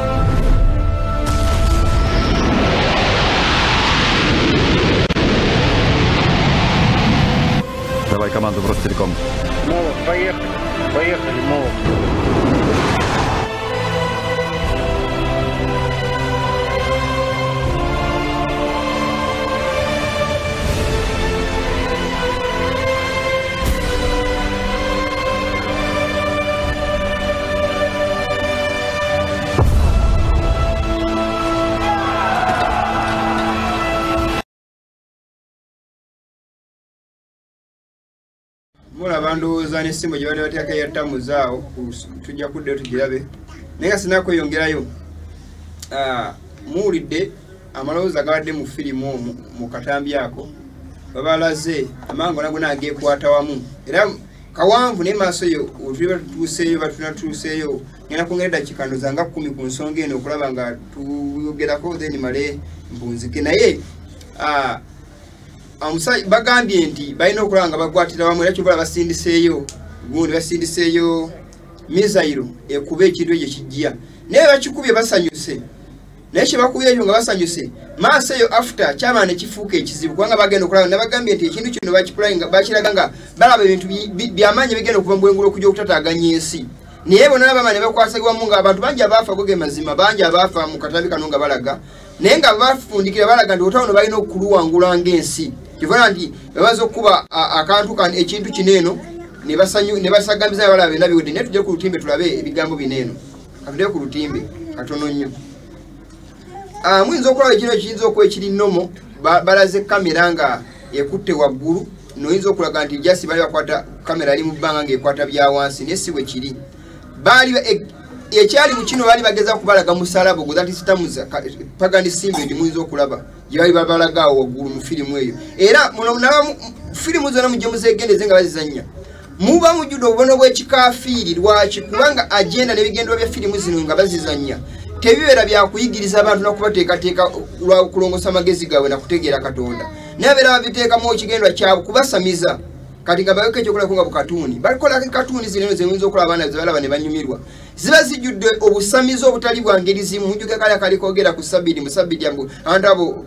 Давай команду в Ростелеком. Молот, поехали. Поехали, Молот. Mula bandowooza n'essimu gye bali bateeka yattamu zaawo tujja kudde tugirabe naye nga sinakweyongerayo muwulidde amalowooza gabadde mu firimu omwo mu katambi ako babalaze amango nago nageekwata wamu era kawanvu naye maaso yo otuli batutuuseeyo batunatuuseeyo ngenda kwongera eddakiika ndoza nga kkumi ku nsonga eno okulaba nga tuyogerako then male mpunzike naye Amusai bagambye nti balina okulanga bagwatira wamu era kyobala basindiseeyo gundi basindiseeyo mizairo ekuba ekintu ekyo kijja naye bakikubye basanyuse naye kye bakubye ekyo nga basanyuse maaso eyo after kyama ne kifuuka ekizibu kubanga bagenda okulaba nabagambye nti ekintu kino bakiraga nga balaba ebintu byamaanyi bigenda okuva mu bwengulu okujja okutataaganya ensi naye bona nabama ne bakwasagwamu nga abantu bangi abaafa goge mazima bangi abaafa mu katambi kano nga balaga naye nga bafundikira balaga nti otawuno balina okuluwangula ng'ensi kivana nti babaza okuba akantu kan ekintu kineeno ne basanyu ne basagambiza balaba bena biwedde naye tujje ku lutimbe tulabe ebigambo bineeno katudde ku lutimbe katono nnyo ah mwinza okulaba ekino kiyinza okuba ekiri nnomo balaze kamera nga ekutte waggulu noyinza okulaga nti jasi bali bakwata kamera ali mu bbanga ng'ekwata bya wansi naye si bwe kiri baali ekyali mu kino baali bageza kubalaga musalabo go that is tamuza pagani simbe ndi muyinza okulaba gye bali babalagaawo waggulu mu firimu eyo era firimu zonna mujje muzeegendeze nga bazizannya muba mujjudde obubono bw'ekikaafiiri lwaki kubanga agenda n'ebigendwa bya firimu zino nga bazizannya tebibeera byakuyigiriza abantu nakubateekateeka lwa kulongosa amagezi gaabwe nakutegeera Katonda naye beera babiteekamu ekigendwa kyabwe kubasamiza kati nga bayoko ekyokulabako nga bukatuuni balikolako katuuni zino ziyinza okulaba abaana zebalaba ne banyumirwa ziba zijjudde obusamizi obutali bwa ngeri zimu mujjuke kale akali koogera ku sabbiiti mu sabbiiti ambu abantu abo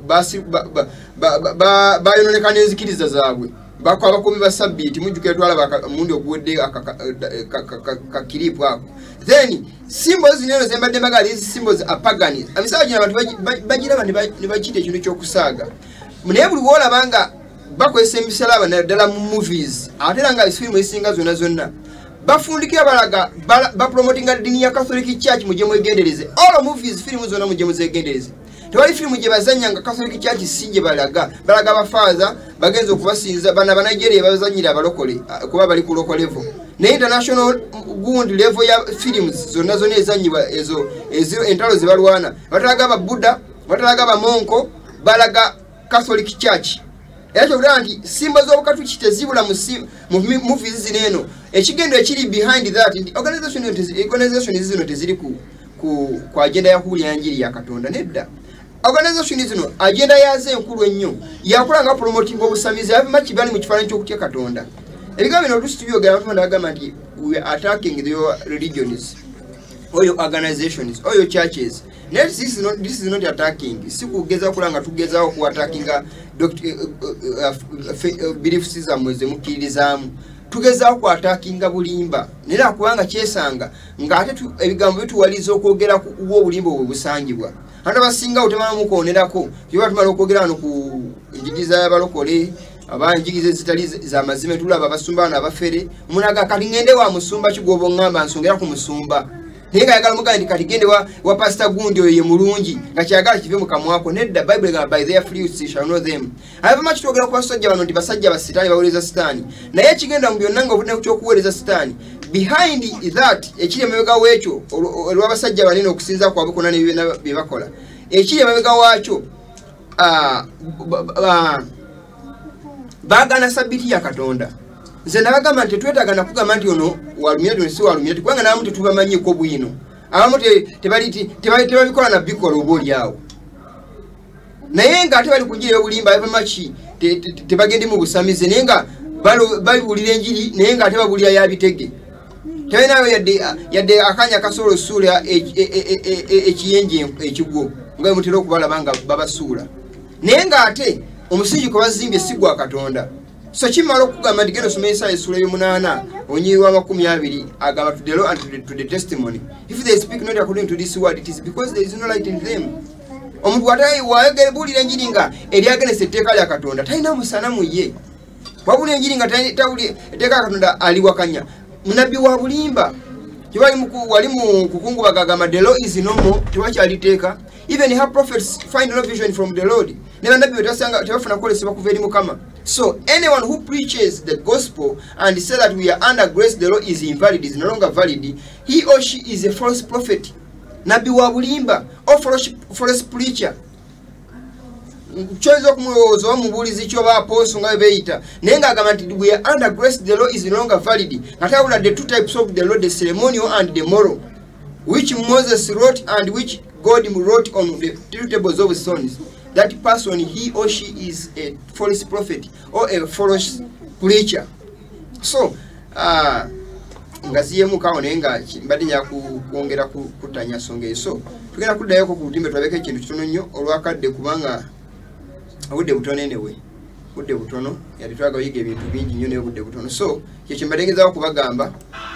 bayononeka n'enzikiriza zaabwe bako abakubi ba sabbiiti mujjuke twalaba mundi oguwedde kakiripu ako then symbols zino zembadde mbagala ezi symbols apagani amisawo gino abantu bagiraba ne bakiyita ekintu ky'okusaaga naye buli woolaba nga bakozesa emisalaba naddala mu movies ate era nga firimu ezisinga zonna zonna bafundikira balaga bapromotinga ddiini ya Catholic Church mujje mwegendereze all movies firimu zonna mujje muzegendereze tewali firimu gye bazanya nga Catholic Church si gye balaga balaga bafaaza bagenza okubasinza bana ba Nigeria bazanyira abalokole kuba bali ku local level ne international gundi level ya films zonna zonna ezanyibwa ezo ezo entalo zibalwana batalaga ba Buddha batalaga ba Monko balaga Catholic Church ekyo granti simba z'obukatuki tezibula mu movies zineno ekigendo ekiri behind that organization organization zino teziri ku ku kwa agenda ya kuulya njiri ya Katonda nedda organization zino agenda yaze enkulu ennyo yakulanga promoting obusamizi abima kibali mu kifaananyi ky'okutya Katonda ebigambo bino tusituyo gamba tufuna agamba nti we are attacking the religions oyo organizations oyo churches net this is not this is not attacking sikugeza kulanga tugezaho ku attackinga belief system ze mukirizamu tugezaho ku attackinga bulimba nera kubanga kyesanga ngate ebigambo bituwaliza okwogera ku uwo bulimba bwe busangibwa hata basinga utemana mukonerako kiba tumala okwogera no ku injigiza y'abalokole abanjigize zitali za mazime tulaba basumba na bafere munaga kati ngende wa musumba kigobo ngamba nsongera ku musumba Nenga yagala mugandi kati gende wa, wa pastor gundi oye mulungi nga kyagala kive mu kamwako nedda Bible ga by their fruits you shall know them aba makitogera ku basajja bano ndi basajja basitani bawuleza sitani naye kigenda mu byonna nga obudde ku kyokuweereza sitani behind that ekiri emabega w'ekyo olwa basajja banene okusinza kwabwe konna ne bye bakola ekiri emabega waakyo baagana sabbiiti ya Katonda nze nabagamba nti twetagana kugamba nti ono walumira tunsi walumira kubanga namu tetubamanyiko bwino abamu tebaliti tebabikola na bikola oboli awo naye nga ate bali kugira obulimba abamachi tebagendi mu busamize naye nga balibulira enjiri naye nga ate babulira yabitege tebinawe yadde yadde akanya kasolo suula ekiyenje ekigwo nga mutera okubalaba nga babasuula naye nga ate omusingi kwa bazimbye sigwa Katonda so kimalo kugamba ndigeno somesa esula y'omunana onyiwa makumi abiri agamba to the law and to the, to the testimony if they speak not according to this word it is because there is no light in them omuntu atayi wayogera bulira enjiri nga eryagenesa etteeka lya Katonda talina musana mu ye wabula enjiri nga tawuli etteeka lya Katonda aliwakanya munabbi wa bulimba kiwali muku wali mu kukungubaga agamba the law is no more tewakyaliteeka even her prophets find no vision from the Lord neba nabbi betasanga tebafuna kukolesebwa kuva eri Mukama. So anyone who preaches the gospel and says that we are under grace, the law is invalid, is no longer valid, he or she is a false prophet, nabbi wa bulimba, or false, false preacher. Choice of mulozo mubulizi kyo ba apostle nga beita nenga agamba nti we are under grace, the law is no longer valid. Natawula the two types of the law, the ceremonial and the moral, which Moses wrote and which God wrote on the two tables of stones. That person, he or she is a false prophet or a false preacher. So ah nga siyemu kawo nenga mbadde nya kwongera kutanya songa eso tugenda kuddayo ko ku butimbe twabeka ekintu kitono nnyo olwakadde kubanga obudde butono enewe budde butono yali twaga yiga ebintu bingi nnyo naye budde butono so kye kimbategezaako kubagamba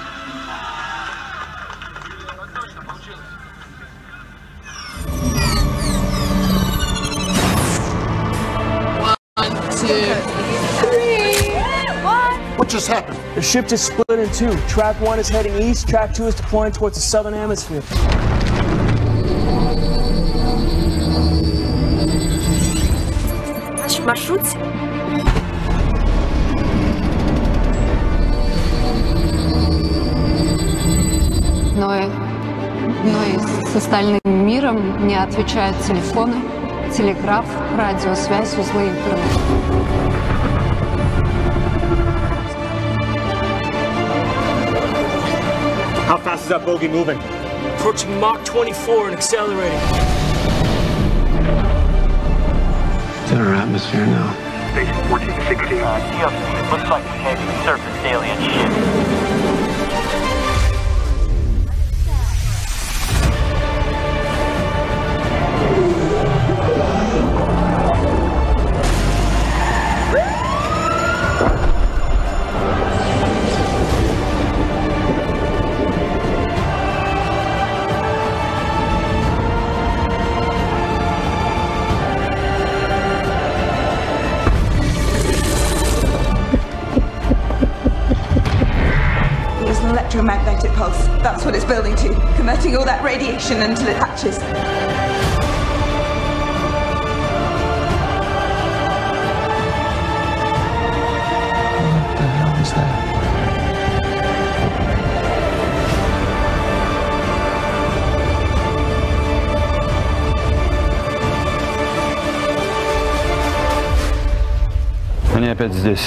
What just happened? The ship just split in two. Track one is heading east, track two is deploying towards the southern hemisphere. Наш маршрут. Но, но и с остальным миром не отвечают телефоны, телеграф, радиосвязь, узлы интернета. How fast is that bogey moving? Approaching Mach twenty-four and accelerating. It's in our atmosphere now. Station fourteen sixty. Uh, T F C, it looks like a heavy surface alien ship. Electromagnetic pulse. That's what it's building to, converting all that radiation until it hatches. What the hell is that? Они опять здесь.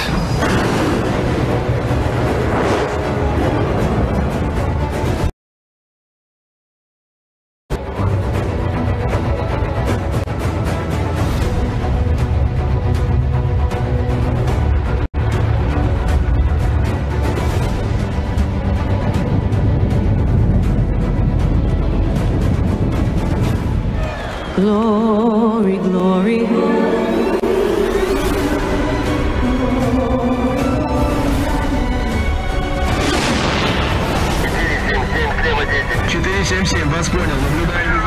Glory, glory. четыре семь семь, вас понял, наблюдаем.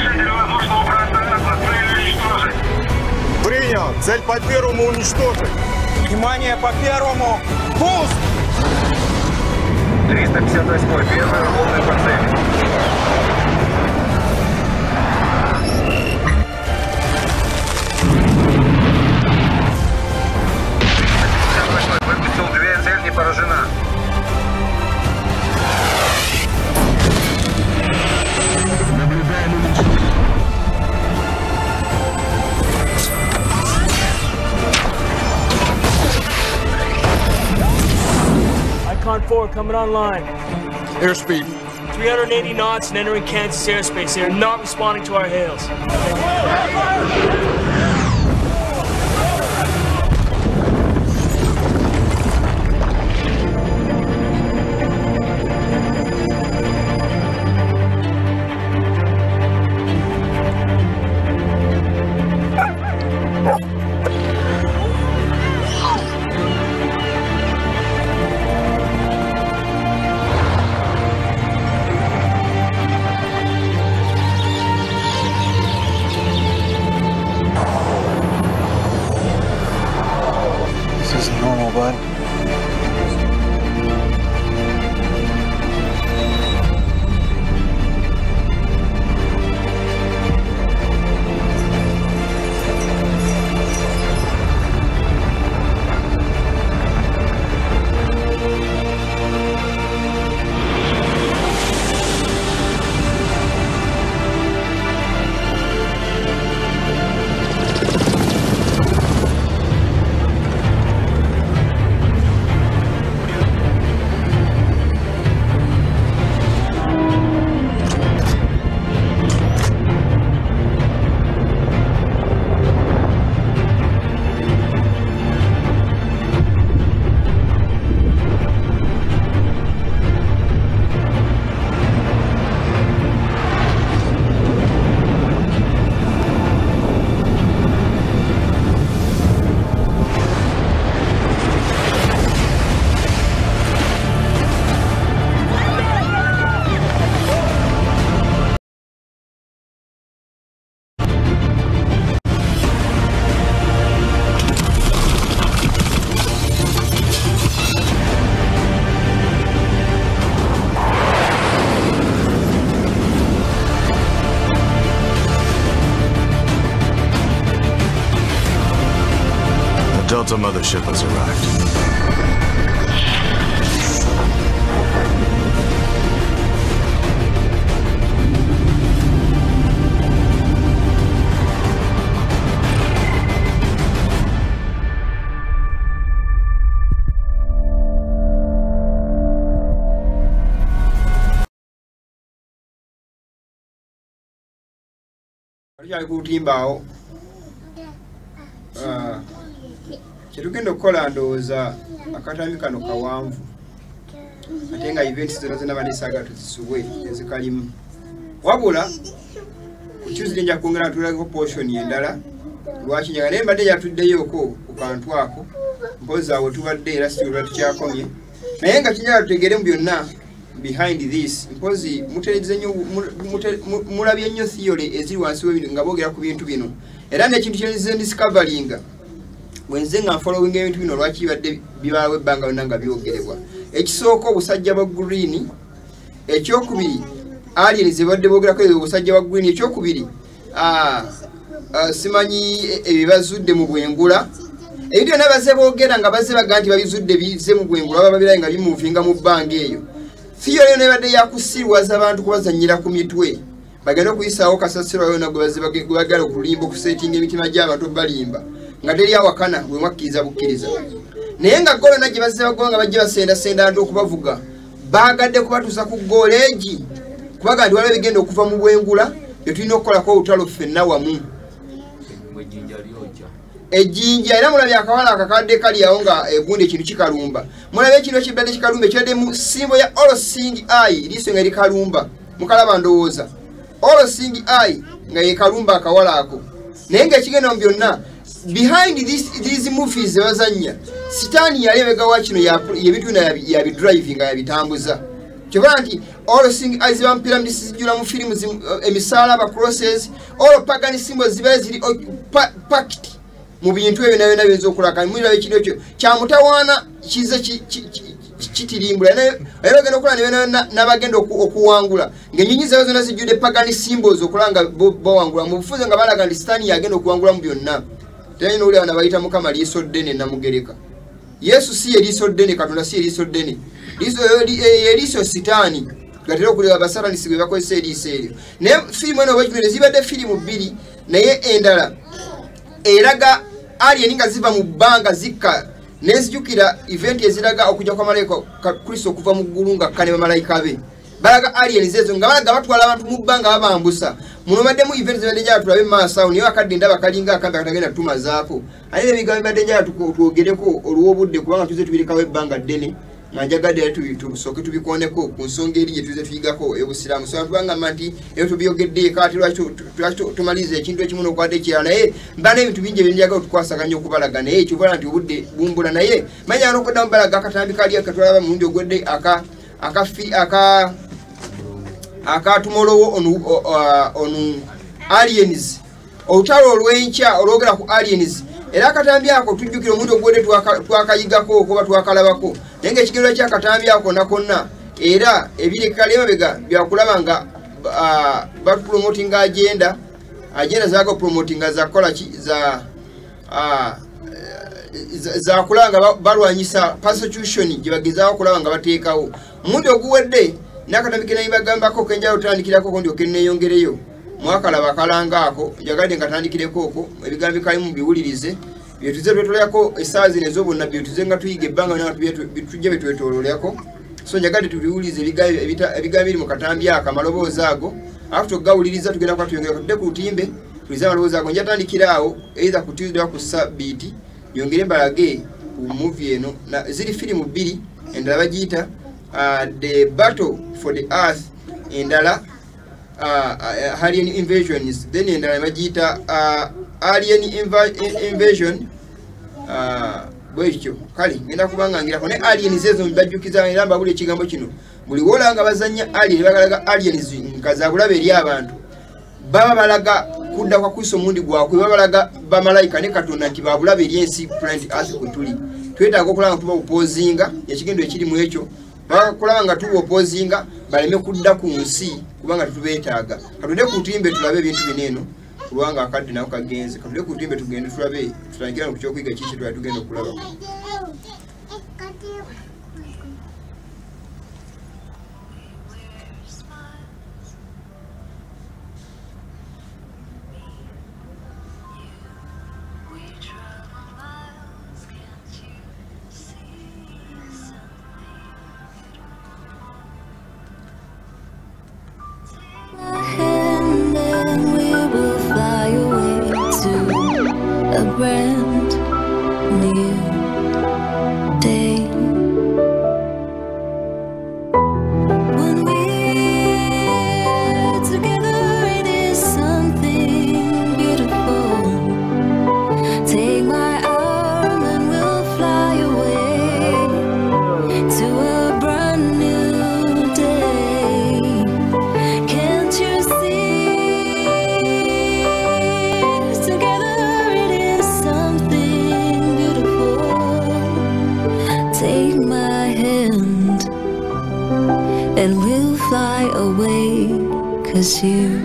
Принял. Цель по первому уничтожить. Внимание, по первому! Пуск! триста пятьдесят восьмой, первый рулный по цели. Выпустил две, цель не поражена. Наблюдаем улучшение. Icon four coming online. Airspeed. three hundred eighty knots and entering Kansas airspace. They are not responding to our hails. Delta mothership has arrived. Tukyali ku lutimba kyetugenda okukola ndowooza akatambi kano kawanvu ate nga events zonna zonna banesaaga tuzisubwe ezikalimu wabula ku Tuesday nja kwongera ntulageko portion endala lwakinyaga naye mbadde yatuddeyoko ku kantu ako mpozi awo tubadde era situlwa tukyakomye naye nga kinyaga tutegere mu byonna behind this mpozi mutereze nnyo mulabye nnyo theory eziri wansi w'ebintu nga boogera ku bintu bino era n'ekintu kyenzize ndiscoveringa bwenze nga following ebintu bino lwaki bibadde bibaawo ebbanga lyonna nga byogerebwa ekisooka obusajja bwa green ekyokubiri aliens badde boogerako obusajja bwa green ekyokubiri simanyi ebibazudde mu bwengula ebintu byonna bazze boogera nga bazze baga nti babizudde bize mu bwengula baba babiraye nga bimuvinga mu bbanga eyo theory yonna ebadde yakusirwaza abantu kubazannyira ku mitwe bagenda okuyisaawo kasasiro yonna gwe bagala okulimba okusetinga emitima gy'abantu balimba nga teri awakana bwe mwakkiriza bukkiriza naye nga golona gye bazze bagoba nga bajja basendasenda abantu okubavuga baagadde kubatuusa ku gooleegi kubaga nti waliwo ebigenda okuva mu bwengula bye tulina okukolako olutalo ffenna wamu ejjinja era mulabye akawala akakadde kali awo nga egundi ekintu kikalumba mulabye ekintu ekibadde kikalumba ekibadde mu simbo ya Olosing Eye liiso nga likalumba mukalaba ndowooza Olosing Eye nga yekalumba akawala ako naye ng'ekigenda mu byonna behind this, these movies bazanya sitaani yali emabega wa kino yebintu bino yabidrivinga yabitambuza kyobala nti Olosing Eye ziba mu pyramid zijjula mu firimu emisalaba crosses all pagan symbols ziba ziri packed mu bintu ebyo nabyo nabyo ez'okulaka mulaba ekintu ekyo kyamutawaana kize kitirimbula naye bagenda okukola nebyo n'abagenda okuwangula ng'ennyinyi zaabwe zonna zijjudde pagani symbols okulanga bawangula mu bufuzi nga balaga nti sitaani yagenda okuwangula mu byonna teyalina oli abana bayita mukama liiso ddene namugereka yesu si ye liiso ddene katonda si ye liiso ddene eliiso sitaani gatera okuleba basatanisi bwe bakozesa eriiso eryo naye firimu eno obakibere zibadde firimu bbiri naye endala eraga alien nga ziva mu bbanga zikka nezijukira event eziraga okujja kwa malayika Kristo okuva mu ggulu nga kane bamalayika be balaga aliens ezo nga balaga batwala abantu mu bbanga babambusa muno baddemu event zibadde njala tulabe mu maaso awo niyo akadde ndaba kalinga akambe akatagenda tumazaako ate ebigambo bibadde njala twogereko olw'obudde kubanga tuze tubirekawo ebbanga ddene nanjagadde tusooke tubikoneko ku nsonga eri gye tuze tuyigako ebusiraamu so tubangamba nti ebyo tubyogedde kati lwaki tumaliza ekintu ekimu n'okwata ekirala naye mba n'ebintu bingi ebyenjagala tukwasaganya okubalaga naye ekyobola nti obudde bumbula naye manya n'okoddamu balaga akatambi kali akatwalaba mulundi ogwedde akatumolowo onu aliens olutalo olw'enkya olwogera ku aliens era akatambi ako tujjukira omuntu ogwedde twakayigako okuba twakalabako naye ng'ekigero kyakatambi ako nakonna era ebirekala emabega byakulaba nga bapromotinga agenda agenda zaga promotinga zakola ki za zakulaba nga balwanyisa persecution gye bagezaako okulaba nga bateekawo omuntu oguwedde n'akatambi kenayi bagambako kenjala otandikirako ko ndyoke neeyongereyo mwakalaba akalangaako njagadde nga tandikireko okwo ebigambo bikalimu biwulirize byetuze twetolako essaawa zino ez'obonna byetuze nga tuyiga ebbanga tujja betwetoloolako so njagadde tubiwulize ebigambo biri mu katambi ako amaloboozi ago afu togawuliriza tugenda kuba tuyongera tudde ku lutimbe tulize amaloboozi ago njatandikira awo either ku Tuesday wa ku Sabbiiti yongere mbalage ku movie eno ziri firimu bbiri endala bagiyita The Battle for the Earth endala Uh, alien invasions then endala bagiyita uh, alien inva invasion bwekyo kale ngenda kubanga ngirako ne aliens ezo mbajjukiza era mbabula ekigambo kino buli wola nga bazanya alien bagalaga aliens nkazabulabe eri abantu baba balaga kudda kwa Kristo mundi gwakwe baba balaga bamalayika ne katonda nti babulabe eri ensi planet earth kutuli twetaaga okulaba tuba opposinga ekigendo ekiri mu ekyo bakulaba nga tuba opposinga baleme kudda ku nsi kubanga tubeetaaga katonde ku timbe tulabe ebintu bineno kubanga akadde nako kagenze katule ku lutimbe tugende tulabe tutandikira ku kyokuyiga kiki twali tugenda okulaba. Brand new day. When we're together, it is something beautiful. Take my arm and we'll fly away to a brand new day. Can't you see? Together it is something beautiful. Take my hand and we'll fly away, 'cause you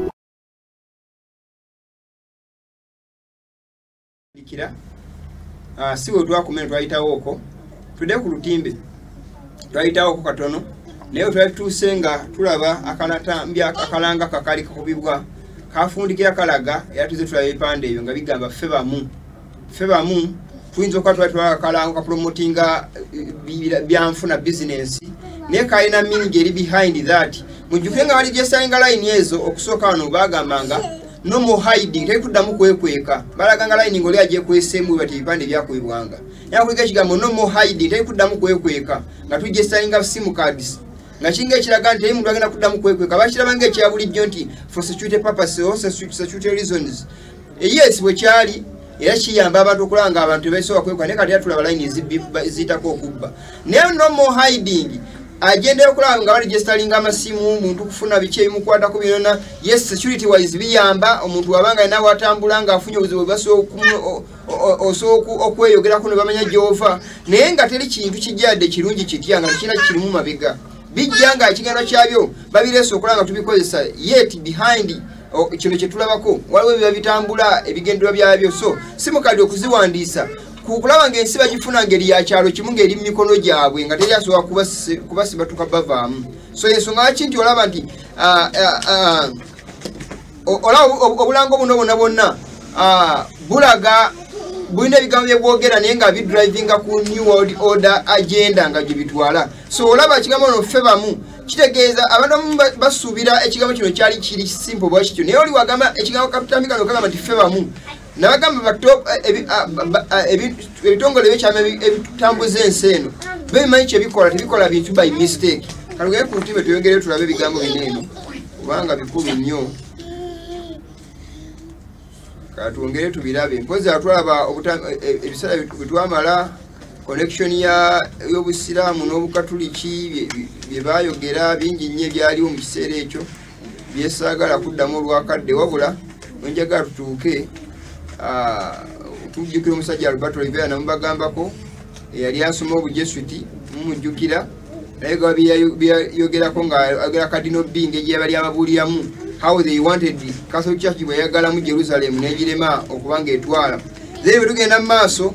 Kira ah siwe twakumene twayitawo oko tudde ku lutimbe twayitawo oko katono naye twatusenga tulaba akanatambya akalanga kakali kakubibwa kafundikira kalaga yatuze tulaba ebipande ebyo nga bigamba febamu febamu tuyinza okuba twatwala kalanga ka promotinga byanfuna business naye kalina meaning eri behind that mujjuke nga bali gyesalinga line ezo okusooka wano bagambanga no more hiding tekuddamu kwekweka balaganga line ngoli aje kwesemu bati bipande byakwebwanga yakweka kigambo no more hiding tekuddamu kwekweka nga tujjesalinga sim cards nga kinga ekiraga nti omuntu agenda kuddamu kwekweka bakirabanga ekya bulijjo nti for security purposes or security reasons yes bwe kyali era kiyamba abantu okulanga abantu beesobola kwekwa naye kati yatulaba line zitako okubba naye no more hiding agenda okulanga nga bali registering amasimu omuntu kufuna biki ebimukwatako byonna yes security wise biyamba omuntu wabanga nawe atambula nga afunye obuzibu osooka okweyogerako ne bamanya gy'ova naye nga teri kintu kijjadde kirungi kitya nga kina kirimu mabega bijjanga ekigendwa kyabyo babireese okulanga tubikozesa yet behind kino kyetulabako waliwo biba bitambula ebigendwa byabyo so simukadi okuziwandiisa kukulaba ng'ensi bagifuna ngeri ya kyalo kimu ng'eri mu mikono gyabwe nga teri asobola kubasiba tukabavaamu so ensonga lwaki nti olaba nti olaba obulango buno bonna bonna bulaga bulina ebigambo byebwogera naye nga bidrivinga ku new world order agenda nga gye bitwala so olaba ekigambo no febamu kitegeeza abantu basuubira ekigambo kino kyali kiri simple bwa kityo naye oli wagamba ekigambo kapitambika nokagamba nti febamu nabagamba ebitongole byekyama ebitambuza ensi eno bebimanyi kyebikola tebikola bintu by mistake kalugere ku lutimbe tuyogere tulabe ebigambo bineeno kubanga bikulu nnyo katwongere tubirabe mpozi atwalaba ebiseera bitwamala connection ya y'obusiraamu n'obukatuliki bye bayogera bingi nnyo ebyaliwo mu kiseera ekyo byesaagala kuddamu olwakadde wabula wenjagala tutuuke tujjukira omusajja Albert Oliveira namubagambako eyali asoma obujesuiti mumujjukira naye nga byayogerako ngaagera Cardinal Bing gye yabali ababuuliramu how they wanted Catholic Church bwe yagalamu Jerusalem n'egirema okuba ng'etwala then bwe tugenda mu maaso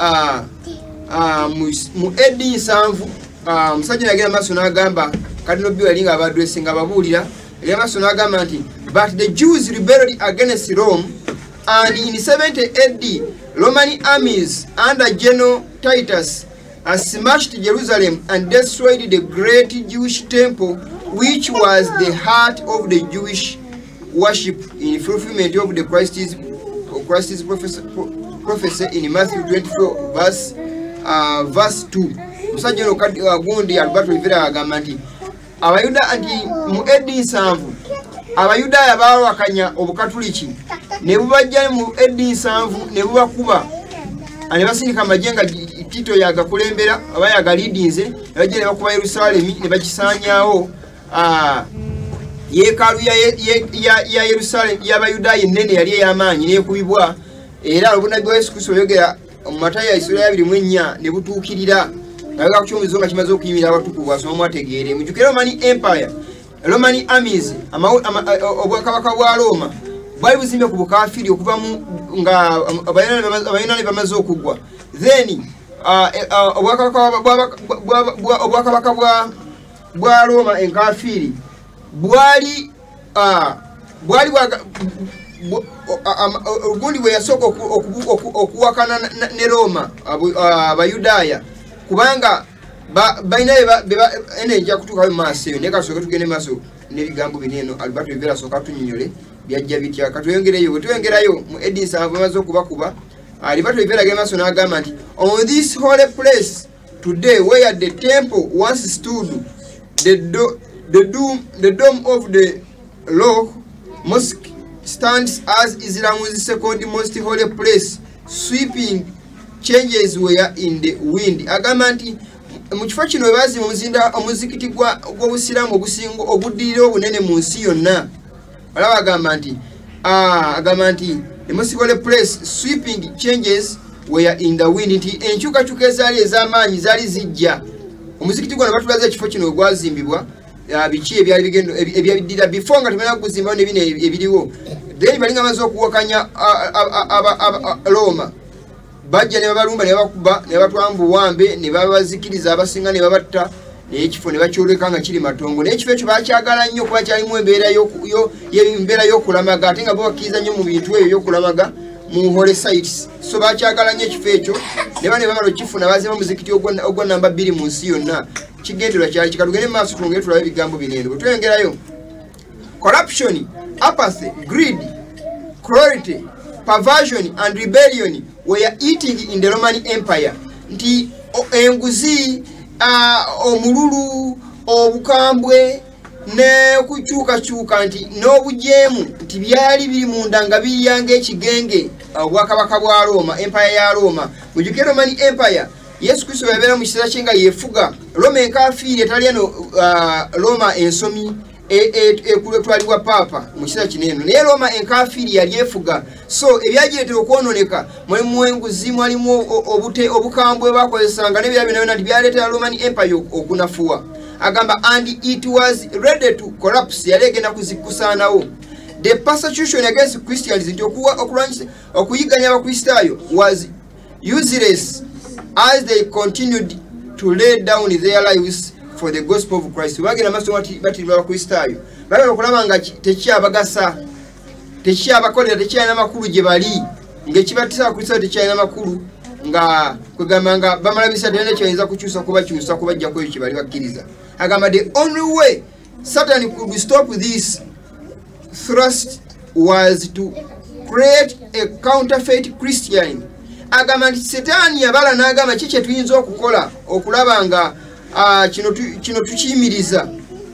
mu edi nsanvu omusajja yagenda mu maaso n'agamba Cardinal Bing yali nga abadressinga ababuulira yali amaaso n'agamba nti but the Jews rebelled against Rome and in seventy A D Roman armies under General Titus has smashed Jerusalem and destroyed the great Jewish temple, which was the heart of the Jewish worship in fulfillment of the Christ's, Christ's prophecy in Matthew twenty-four verse, uh, verse two. Musajja no gundi Albert Oliveira agamba nti abayuda anti mu edi nsanvu abayudaaya bawakanya obukatuliki ne bubajja mu edi nsanvu ne bubakuba ne basindika amajenga Tito yagakulembera aba yagalidinze bajja ne bakuba Yerusalemu ne bakisaanyaawo yeekaalu ya Yerusalemu y'abayudaaya ennene yali ey'amaanyi neekubibwa era obunabi bwa Yesu Kristo yogera mu Matayo ya Isula abiri mu ennya ne butuukirira nga bega kukyumulizo nga kimaze okuyimira abatukuvu asoma mwategeere mujjukire Roman Empire Roman armies obwakabaka bwa Roma bwali buzimbe ku bukafiri okuva mu nga abayunani bamaze okugwa. Then obwakabaka bwa Roma enkafiri bwali bwali ogundi bwe yasooka okuwakana ne Roma abayudaaya kubanga balina ene ejja kutuukayo mu maaso eyo naye kasooke tugende maaso n'ebigambo bino eno Alberto Rivera sooka tunyonyole byajja bitya katweyongereyo bwe tweyongerayo mu Edisa bamaze okubakuba Alberto Rivera agenda maaso n'agamba nti on this holy place today where the temple once stood the, do, the, dome, the dome of the Rock Mosque stands as Islam's second most holy place. Sweeping changes were in the wind. Agamba nti mu kifo kino webazi mu muzinda omuzikiti gw'obusiramu obusingo obuddirira obunene mu nsi yonna. Olaba agamba nti ah agamba nti the most holy place sweeping changes were in the wind. Nti enkyukakyuka ezaali ez'amaanyi zaali zijja. Omuzikiti gwa batulaze ekifo kino gwazimbibwa biki ebyali bigendo ebyabiddira before nga tumena kuzimbawo ne bino ebiriwo. Then balinga mazo okuwakanya Roma bajja ne babalumba ne bakuba ne batwambu wambe ne babazikiriza abasinga ne babatta n'ekifo ne bakyoleka nga kiri matongo n'ekifo ekyo bakyagala nnyo kuba kyalimu embeera y'embeera y'okulamaga ate nga bo bakkiriza nnyo mu bintu ebyo by'okulamaga mu holy sites. So bakyagala nnyo ekifo ekyo ne bane bamala okifuna bazimba muzikiti ogwa namba bbiri mu nsi yonna. Kigendererwa kyali kikatugende mu maaso twongere tulabe ebigambo binene bwe tweyongerayo. Corruption, apathy, greed, cruelty, perversion and rebellion were eating in the Roman Empire. Nti enguzi omululu obukambwe ne kuchuka chuka nti n'obujemu nti byali biri munda nga biyanga ekigenge obwakabaka bwa Roma, Empire ya Roma. Bujukira Roman Empire Yesu Kristo yabera mu kiseera kyenga yefuga Roma enkafiri etaliano Roma ensomi ekuletwalibwa papa mu kiseera kinene naye Roma enkafiri yali efuga. So ebyagireetera okwononeka mulimu enguzi mwalimu obute obukambwe bakozesanga n'ebirala byonna nti byaleetera Roman Empire okunafuwa. Agamba and it was ready to collapse yali egenda kuzikusaanawo. The persecution against Christians nti okulwanyisa okuyiganya abakristaayo was useless as they continued to lay down their lives for the gospel of Christ. Bagenda maaso batiribwa abakristaayo bagenda okulaba nga tekyabagasa tekyabakolera tekyalina makulu gye bali ng'ekibatisa abakristaayo tekyalina makulu nga kwegamba nga bamala bisatu nene kyayinza kukyusa kubakyusa kubajjako ekyo kye bali bakkiriza. Agamba the only way Satan could stop this thrust was to create a counterfeit Christian. Agamba nti Setaani yabala n'agamba ki kye tuyinza okukola okulaba nga kino tukiyimiriza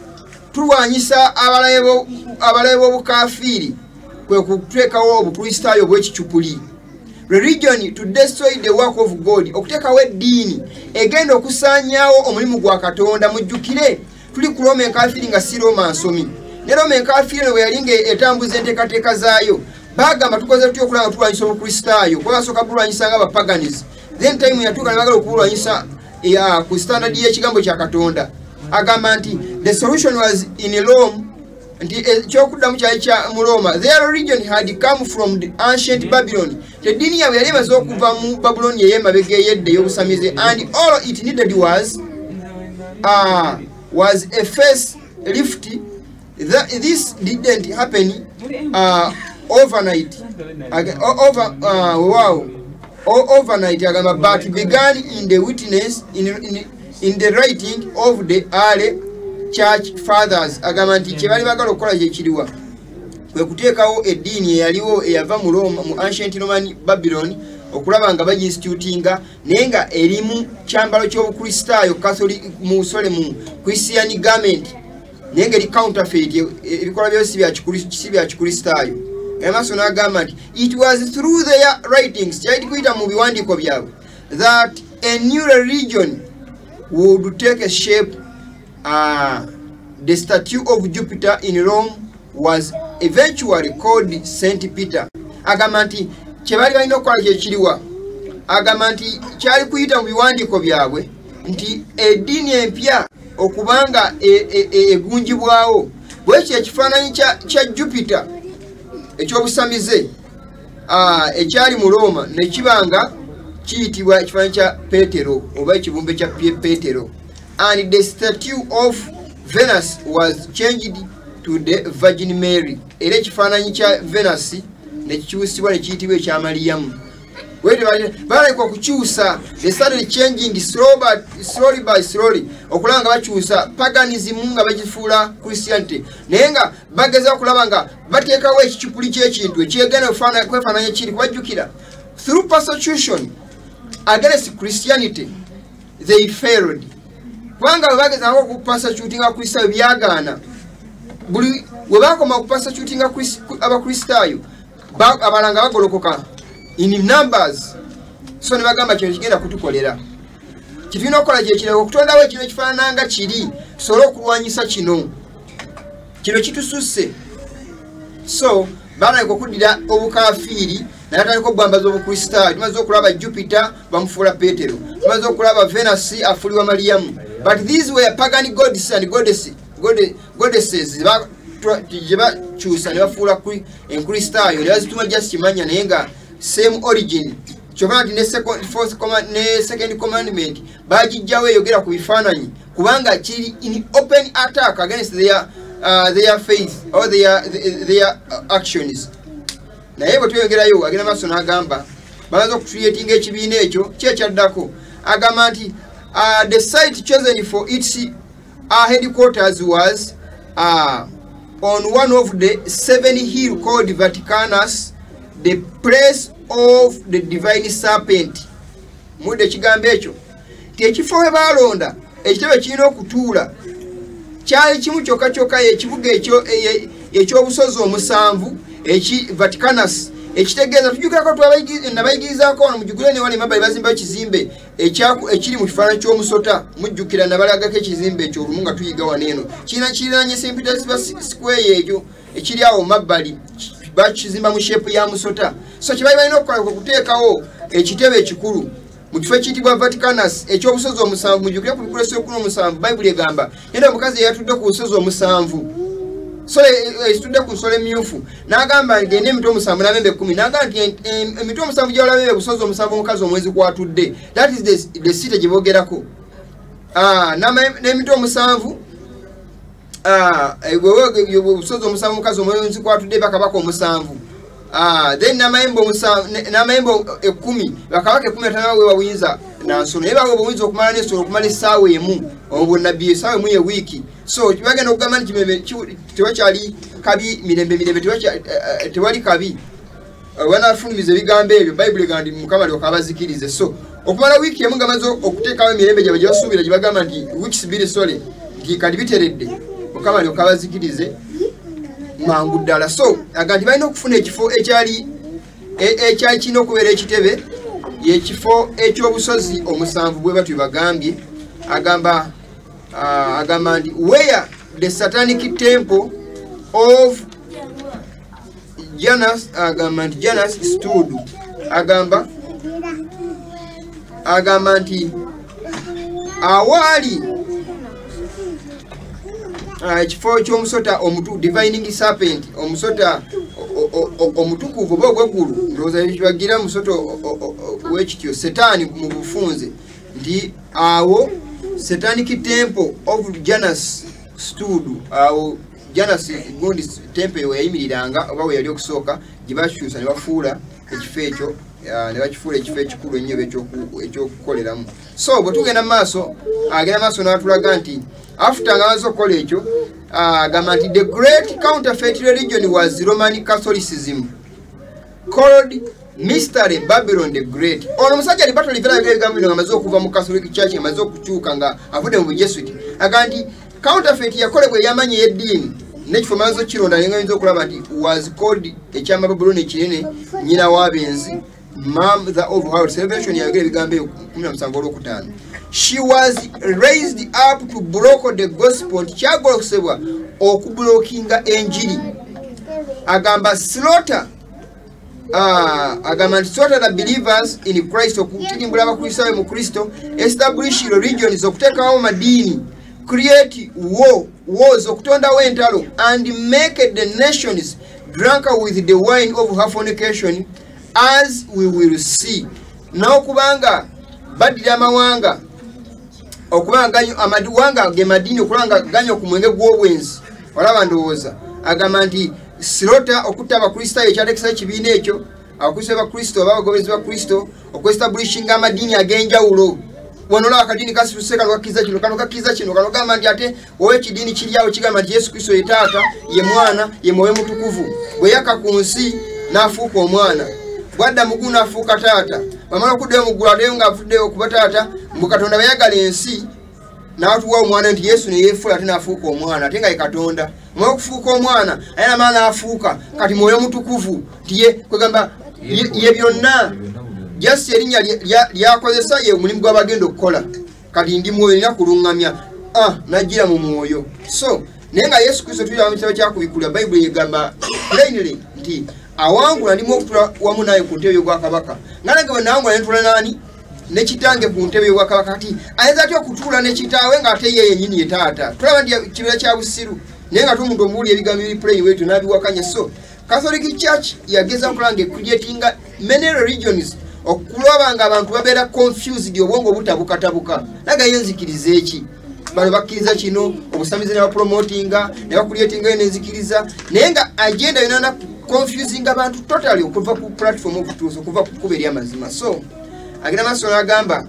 tulwanyisa abalabe b'obukafiiri kwe kuteekawo obukristaayo bw'ekicupuli. Religion to destroy the work of God. Okuteekawo eddiini egenda okusaanyaawo omulimu gwa Katonda. Mujjukire tuli ku Roma enkafiri nga si Roma nsomi. Ne Roma enkafiri eno bwe yali ng'etambuza enteekateeka zaayo bagamba tukoze tutya okulaba nga tulwanyisa obukristaayo kuba basooka bulwanyisa nga abapaganism. Then time yatuuka ne bagala okubulwanyisa ku standard y'ekigambo kya Katonda. Agamba nti the solution was in Rome nti ekyokuddamu kyali kya mu Roma. Their religion had come from the ancient Babylon. Eddiini yaabwe yali emaze okuva mu Babuloni ey'emabega ey'edda ey'obusamize and all it needed was uh, was a face lift. That, this didn't happen uh, overnight. Over uh, wow. Overnight agamba but began in the witness in, in, in the writing of the early church fathers. Agamba nti kye bali bagala okukola kye kiriwa kwe kuteekawo eddiini eyaliwo eyava mu Roma mu ancient Roman Babylon okulaba nga baginstitutinga naye nga erimu kyambalo ky'obukristaayo Catholic mu sole mu Christian garment naye nga eri counterfeit ebikola byo si bya kikristaayo. Emerson agamba nti it was through their writings kyali kuyita mu biwandiiko byabwe that a new religion would take a shape. Uh, the statue of Jupiter in Rome was eventually called Saint Peter. Agamba nti kye bali balina okukola kye kiriwa. Agamba nti kyali kuyita mu biwandiiko byabwe nti eddiini empya okubanga egunjibwawo bwekyo ekifaananyi kya Jupiter ekyobusamize ah ekyali mu Roma ne kibanga kiyitibwa ekifaananyi kya Petero oba ekibumbe kya Petero, and the statue of Venus was changed to the Virgin Mary. Era ekifaananyi kya Venus ne kikyusibwa ne kiyitibwa ekya Mariyamu. Balekwa kukyusa, they started changing slow but slowly by slowly okulanga bakyusa paganism nga bagifuula Christianity, naye nga bageza okulaba nga bateekawo ekicupuli ky'ekintu ekyegenda kwefaananya kiri kubajjukira. Through persecution against Christianity they failed. Kubanga bagezako ku persecutinga Kristaayo byagaana. Buli we bakoma ku persecutinga Abakristaayo abalanga bagolokoka in numbers. So ne bagamba kino kigenda kutukolera. Kitulina okukola kye kirego okutondawo ekino ekifaananga kiri tusobole okulwanyisa kino. Kino kitususse. So baleka okuddira obukafiiri naye atandika okubambaza obukristaayo. Tumaze okulaba Jupiter bamufuula Petero, tumaze okulaba Venus afuulibwa Mariyamu. But these were pagan gods and goddesses, goddesses gye bakyusa ne bafuula enkristaayo ne bazituma just kimanya naye nga same origin. Kyokka nti ne second fourth command ne second commandment bagijjawo eyogera ku bifaananyi kubanga kiri in open attack against their uh, their faith or their their actions. Naye bwe tuyogerayo agenda maaso n'agamba bamaze okucreatinga ekibiina ekyo kyekyaddako agamba nti uh, the site chosen for its uh, headquarters was uh, on one of the seven hills called Vaticanus, the place of the divine serpent. Mude ekigambo ekyo ti ekifo we balonda ekitebe kirina okutuula kyali kimu kyokka kyokka ekibuga ekyo ekyobusozi omusanvu eki Vaticanus ekitegeeza tujjukirako nabayigirizaako wano mujjukire ne wali mabbali bazimbayo ekizimbe ekiri mu kifaananyi ky'omusota mujjukira nabalagako ekizimbe ekyo olumu nga tuyiga wano eno kirina kiriraanye Saint Peter's Square ekyo ekiri awo mabbali bakizimba mu shape ya musota. So kibali balina okukola okuteekawo ekitebe ekikulu mu kifo ekiyitibwa Vaticanus ekyobusozi omusanvu. Mujjukire ku bikuleso ekumi omusanvu Bayibuli egamba yenda omukazi eyatudde ku busozi omusanvu so esitudde ku nsolo emyufu n'agamba ngende emitwe omusanvu n'abembe ekkumi n'agamba nti emitwe omusanvu gy'olabembe busozi omusanvu omukazi omwezi kwatudde. That is the, the site gye boogerako. N'emitwe omusanvu busozi omusanvu omukazi omwezi kwatudde bakabaka omusanvu. Then n'amayembe ekkumi bakabaka ekkumi atano we bawinza nansolo naye bawe bawinza okumala n'ensolo okumala essaawa emu obonnabbi essaawa emu ye wiiki. So bagenda okugamba nti kimeme tewakyali kabi mirembe mirembe tewali kabi banafulumiza ebigambo ebyo Bayibuli egamba nti Mukama alyoka abazikirize. So okumala wiiki emu nga bamaze okuteekawo emirembe gyabwe gye basuubira gye bagamba nti weeks bbiri sole nti kati biteredde Mukama alyoka abazikirize mangu ddala. So aga nti balina okufuna ekifo ekyali ekyali kirina okubeera ekitebe yekifo ekyobusozi omusanvu bwe batyo bagambye. Agamba Uh, agamba nti where the satanic temple of Janus agamba nti Janus stood. Agamba agamba nti awali ekifo ky'omusota omutu divining serpent omusota omutukuvu oba ogweggulu ndowooza bagira musota w'ekityo Setaani mu bufunze nti awo Satanic temple of Janus stood. Awo Janus gundi temple we yayimiriranga oba we yali okusooka gye bakyusa ne bafuula ekifo ekyo ne bakifuula ekifo ekikulu ennyo ekyokukoleramu. So bwe tugenda mu maaso agenda maaso n'atulaga nti after nga amaze okukola ekyo agamba nti the great counterfeit religion was Roman Catholicism called Mystery Babylon the Great. Ono musajja ali batali vela ebigambo bino amaze okuva mu Catholic Church amaze okukyuka nga avudde mu Jesuit. Aganti counterfeit yakolebwa ey'amanyi y'eddiini n'ekifo amaze okironda ne ngayinza okulaba nti was called ekyama Babylon ekinene nnyina w'abenzi mother of house. Salvation yayogera ebigambo ebyo kumi na musanvu olwokutaano. She was raised up to block the gospel. Nti kyagolosebwa okubulookinga enjiri. Agamba slaughter Ah, agamba nti slaughter the believers in Christ, okutirimbula abakristaayo mu Kristo, establish religions, okuteekawo madiini, create war, wars, okutondawo entalo, and make the nations drunk with the wine of her fornication, as we will see. Now kubanga badira amawanga okubanga ganyo amadiwanga ge madini okulanga ganyo ku mwenge gw'obwenzi olaba ndowooza agamba nti slota okutta abakristo ekyatekesa ekibiina ekyo abakristo bakristo abagobezi ba kristo okwestablishinga amadini ag'enjawulo wanola akadini kasituse kano kakiza kino kano kakiza kino kano gamba nti ate wowe ekidini kiryawo kigamba nti Yesu Kristo ye taata ye mwana ye mwoyo mutukuvu bwe yaka ku nsi n'afuuka omwana bwadda mugulu n'afuuka taata bamala okuddayo muggulu ateyo ng'afuddeyo okuba taata mbu Katonda bayagala ensi n'atuwa omwana nti Yesu ne yeefula ate n'afuuka omwana ate nga ye Katonda omala okufuuka omwana aye n'amala n'afuuka kati mwoyo mutukuvu nti ye kwegamba ye byonna just erinnya lyakozesa ye omulimu gw'abagenda okukola kati ndi mwoyo nina kulungamya ah najjira mu mwoyo so naye nga Yesu Kristo tulaba mu kitabo kyakubikula Bayibuli yegamba plainly nti awangula ndimu okutula wamu naye ku ntebe y'obwa kabaka nga nange bwe nawangula ne ntula nani ne kitange ku ntebe y'obwa kabaka kati ayinza atya okutuula ne kitaawe ng'ate ye yennyini ye taata tulaba nti kibeera kya busiru naye nga t'omuntu omuwulira ebigambo biri plain wetu n'abiwakanya so Catholic Church yageza okulanga creatinga many religions okulaba nga abantu babeera confused obwongo butabukatabuka naga yenzikiriza eki bano bakkiriza kino obusamize ne bapromotinga ne bakuleetinga n'enzikiriza naye nga agenda yonana confusing abantu totally okuva ku platform okutuusa okuva ku kkubo ery'amazima so agenda maaso n'agamba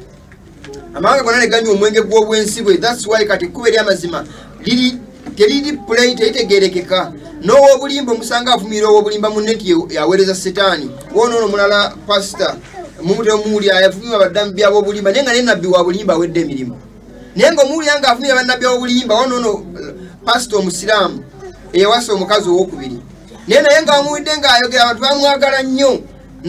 amawanga gonna ne ganywa omwenge gw'obwensi bwe that's why kati ekkubo ery'amazima liri teriri play teritegeerekeka n'ow'obulimba omusanga avumirira ow'obulimba munne nti yaweereza setaani woonoono omulala pasita mumuteo muwulira ayavumirwa baddamu byab'obulimba naye nga ne nabbi wa bulimba awedde emirimu naye nga omuwulira nga avumirira bannabbi ab'obulimba woonoono pasita omusiraamu eyawasa omukazi ow'okubiri naye naye nga bamuwidde ng'ayogera abantu bamwagala nnyo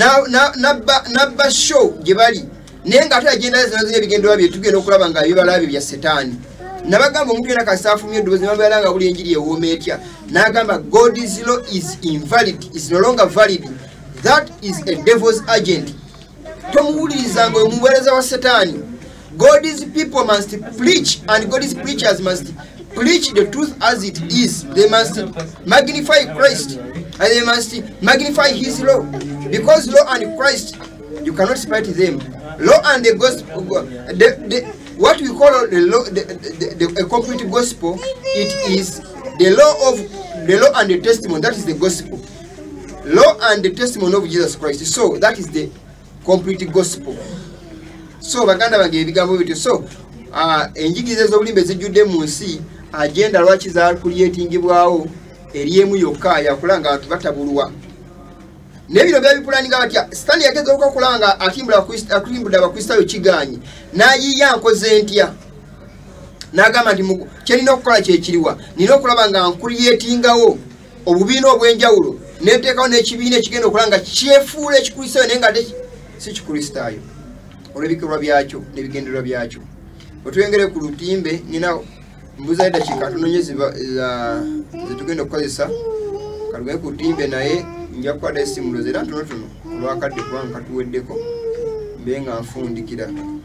nabba show gye bali naye ng'ate agenda zinazo ebigendererwa bye tugenda okulaba nga bibalaabye bya setaani nabagamba omuntu yena kasita afumye eddoboozi nebabeera nga buli enjiri ewooma etya n'agamba God's law is invalid is no longer valid that is a devil's agent tomuwulirizanga oyo muweereza wa setaani God's people must preach and God's preachers must preach the truth as it is. They must magnify Christ and they must magnify his law because law and Christ you cannot separate them. Law and the gospel the, the, what we call the law the, the, the, a complete gospel it is the law of the law and the testimony that is the gospel. Law and the testimony of Jesus Christ. So that is the complete gospel. So baganda bange ebigambo bityo so ah enjigiriza z'obulimba ezijjudde mu nsi agenda lwaki za creatingibwawo eriemu yokka yakulanga abantu batabulwa nebino byabipulaninga batya Stanley yageza okukulanga atimbula akulimbula abakristaayo kiganye nayiya nkoze ntya n'agamba nti kyerina okukola kyekiriwa nina okulaba nga nkuriyetingawo obubiina obw'enjawulo neteekawo n'ekibiina ekigenda okulanga kyefuula ekikristaayo naye nga si kikristaayo olw'ebikolwa byakyo n'ebigendererwa byakyo otwengere ku lutimbe nina mbuza eddakiika tunonye zetugenda okukozesa kalugende ku lutimbe naye nja kukwata essimu loze era ntonotono olwakadde kubanga katuweddeko mbe nga nfundikira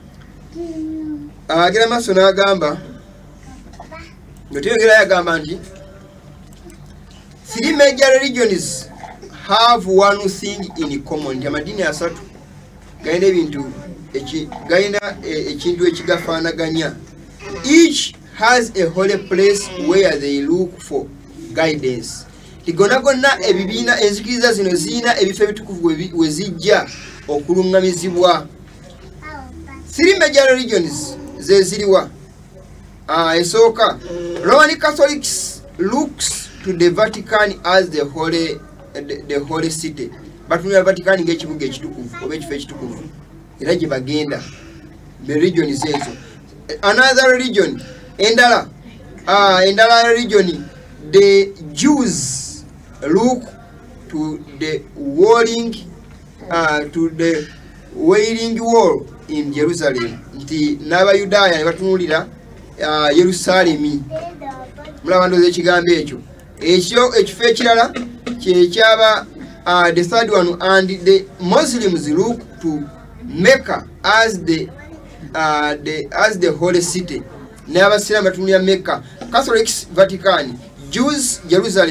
agera maaso n'agamba otwengera yagamba nti three major religions have one thing in common nti amadini asatu galina ebintu galina ekintu ekigafaanaganya each has a holy place where they look for guidance ligona gonna ebibiina enzikiriza zino zina ebifo ebitukuvu we zijja okulungamizibwa three major religions ze ziriwa ah esooka Roman Catholics looks to the Vatican as the holy the, the holy city batunula Vatican ng'ekibuga ekitukuvu oba ekifo ekitukuvu era gye bagenda the religion is ezo another religion endala ah endala religion the Jews look to the walling uh, to the wailing wall in Jerusalem nti n'abayudaaya ne batunulira uh, Yerusalemi mulaba ndoze ekigambo ekyo ekyo ekifo ekirala kyekyaba uh, the third one and the Muslims look to Mecca as the uh, the as the holy city n'abasiraamu batunulira Mecca Catholics Vatican Jews Jerusalem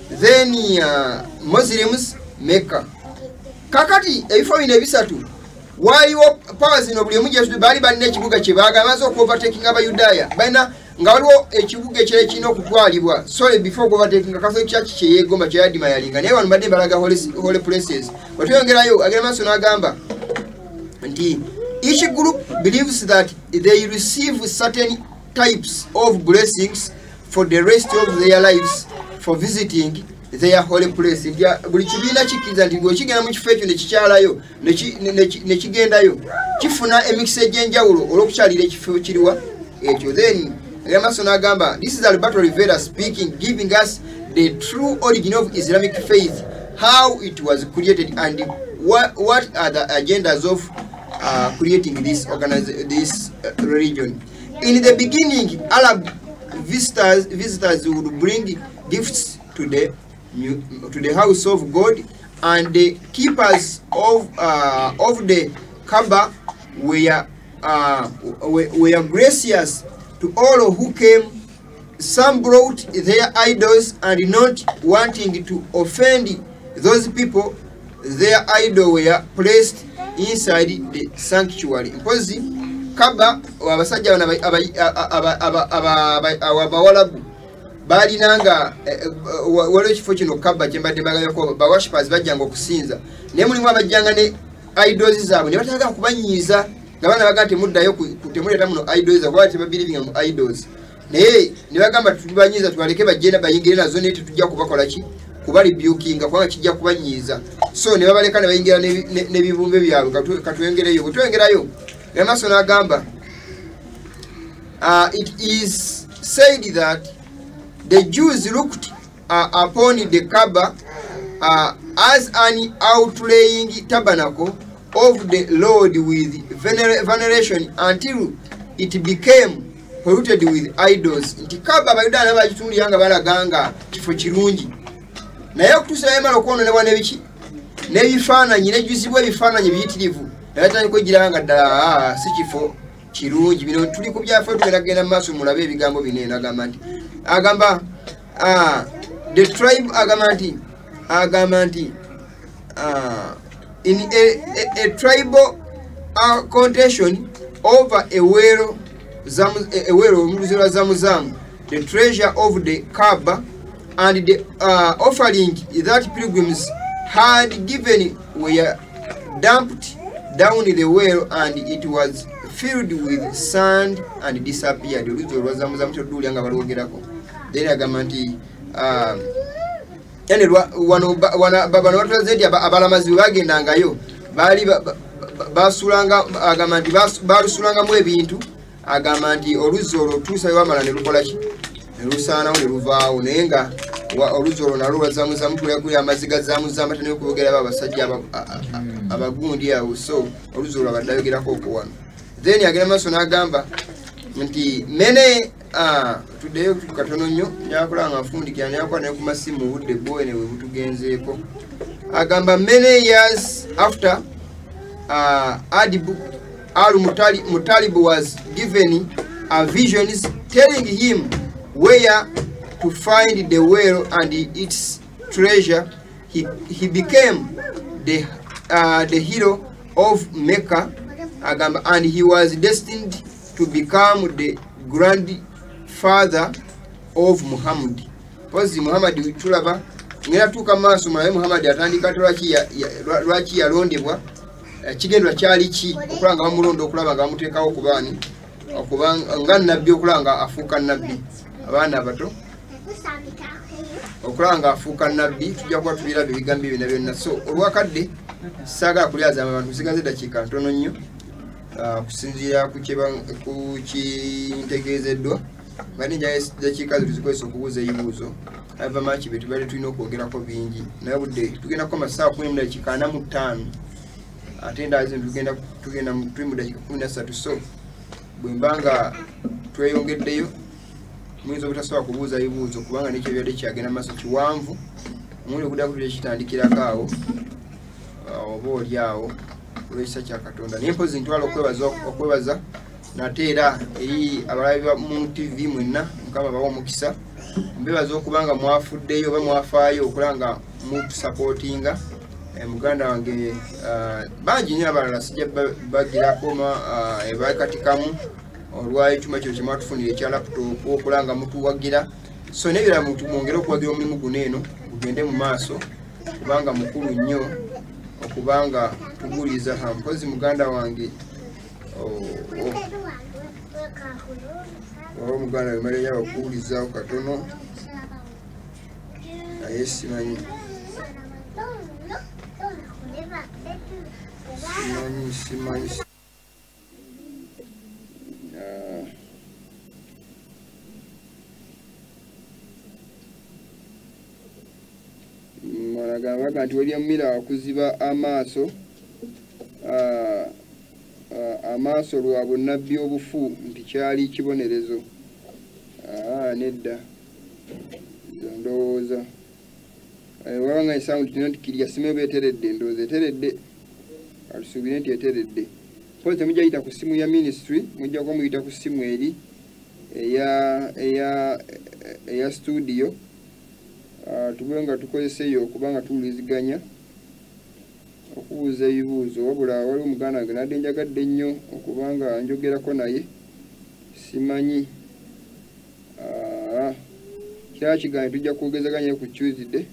then uh, Muslims Mecca. Kakati ebifo bino ebisatu waliwo powers zino buli omujja tuti bali balina ekibuga kye baagamaze okuovertaking abayudaaya balina nga waliwo ekibuga ekirala kirina okutwalibwa sorry before overtaking Catholic Church kye yeegomba kye yadima yalinga naye wano badde balaga holy places bwetweyongerayo agenda maaso n'agamba nti each group believes that they receive certain types of blessings for the rest of their lives for visiting their holy place. Buli kibiina kikkiriza nti bw'okigenda mu kifo ekyo ne kikyalayo ne kigendayo kifuna emikisa egy'enjawulo olw'okukyalira ekifo kiriwa ekyo. Then Yamaso n'agamba, this is Alberto Rivera speaking, giving us the true origin of Islamic faith, how it was created and what, what are the agendas of uh, creating this, this uh, religion. In the beginning, Arab visitors, visitors would bring gifts to the to the house of God, and the keepers of uh, of the Kaaba were uh, were, were gracious to all who came. Some brought their idols, and not wanting to offend those people, their idols were placed inside the sanctuary. Because Kaaba abasajja abawalabu balinanga waliwo ekifo kino Kaaba kyembadde bagayako bawashipers bajjanga okusinza naye mulimu abajjanga ne idols zaabwe ne bataaga kubanyiiza nga baana bagaa temuddayo temuleeta muno idols zaabwe kuba tebabilivinga mu idols naye ne bagamba tubanyiiza tubaleke bajjenda bayingire nazo naye tetujja kubakola ki kubalibyukinga kubanga kijja kubanyiiza so ne babaleka ne bayingira n'ebibumbe byabwe katwongereyo bwe twongerayo Yamaso n'agamba uh, it is said that the Jews looked uh, upon the Kaaba uh, as an outlying tabernacle of the Lord with vener veneration until it became polluted with idols. Nti Kaaba abayudaaya n'abagitundira nga balaganga kifo kirungi naye okutuusa yamala okwononebwa n'ebiki n'ebifaananyi n'ejjuzibwa ebifaananyi biyitirivu naye kwegiranga ddala si kifo kirungi. Bino tuli ku byaffe tugenda kugenda mu maaso mulabe ebigambo bino agamba nti agamba uh, the tribe agamba nti agamba nti uh, in a, a, a tribal uh, contention over a wero zamu a wero omuluzira zamuzamu the treasure of the Kaaba and the uh, offering that pilgrims had given were dumped down the well, and it was filled with sand and disappeared. Then agamba nti yani wano bano batulazenti abalamazi bwe bagendangayo baali basulanga agamba nti balusulangamu ebintu agamba nti oluzzi olwo tuusa wamala ne lukola ki ne lusaanawo ne luvaawo naye nga oluzzi olwo nalwo lwazamuzamu kuli amazzi gazamuzamu ate nekuboogera abasajja abagundi awo so oluzzi olwo abadde ayogerako okuwano. Then agenda maaso n'agamba nti mene tuddeyo katono nnyo nyakulanga nfundikira nyakuba naye ku masimu budde bwoene we butugenzeeko agamba many years after uh, Adibu al-Mutalib was given a visions telling him where to find the well and its treasure. He, he became the, uh, the hero of Mecca, and he was destined to become the grandfather of Muhammad. Pozi Muhammad tulaba ngera tuka maaso mulabe Muhammad atandika lwaki lwaki yalondebwa kigendwa kyali ki okulanga bamulondo okulaba nga bamuteekawo ku baani nga nabbi okulanga afuuka nabbi abaana abato okulanga afuuka nabbi tujja kuba tubiraba ebigambo ebyo byonna so olwakadde saagala kulyazaama abantu nsigaze eddakiika ntono nnyo kusinziira ku kintegeezeddwa bali njakiika ze tuzikozesa okubuuza ebibuuzo ava maki be tubadde tulina okwogerako bingi naye budde tugendako amasawa kumi mu dakiika ana mu ttaano ate endala zino tugenda tugenda tuli mu dakiika kumi na ssatu so bwe mba nga tweyongeddeyo muyinza obutasobola kubuuza bibuuzo kubanga nekyo byadde kyagenda maaso kiwanvu omuli okuddako tuli ekitandikirako awo oba oli awo olw'ekisa kya Katonda naye mpozi ntwala okwebaza okwebaza nate era eri abalabi mu T V mwenna Mukama bawa omukisa mbebaza okubanga mwafuddeyo oba mwafaayo okulanga mu supportinga muganda wange bangi nnyo abalala sijja bagirako ebakatikamu olwayo ekyuma kyo kyemwatufunira ekya laptop okulanga mutuwagira so nebira mwongere okuwagira omulimu guno eno gugende mu maaso kubanga mukulu nnyo okubanga tuguliza mpozi muganda wange oba muganda wemaleyo abakuwulizaawo katono naye simanyi simanyi simanyi malagamba nti William Miller akuziba amaaso amaaso lwa bunnabbi obufu nti kyali kibonerezo nedda ndowooza wabanga esangu tina nti kirya simu eteredde ndowooza eteredde alusuubire nti eteredde pozi temujja yita ku simu ya ministry mujja kuba muyita ku simu eri eya studio tube nga tukozeseyo okubanga tuwuliziganya okubuuza ebibuuzo wabula wali omuganda wange nadde njagadde ennyo okubanga njogerako naye simanyi kirala kigambe tujja kwogezaganya ku Tuesday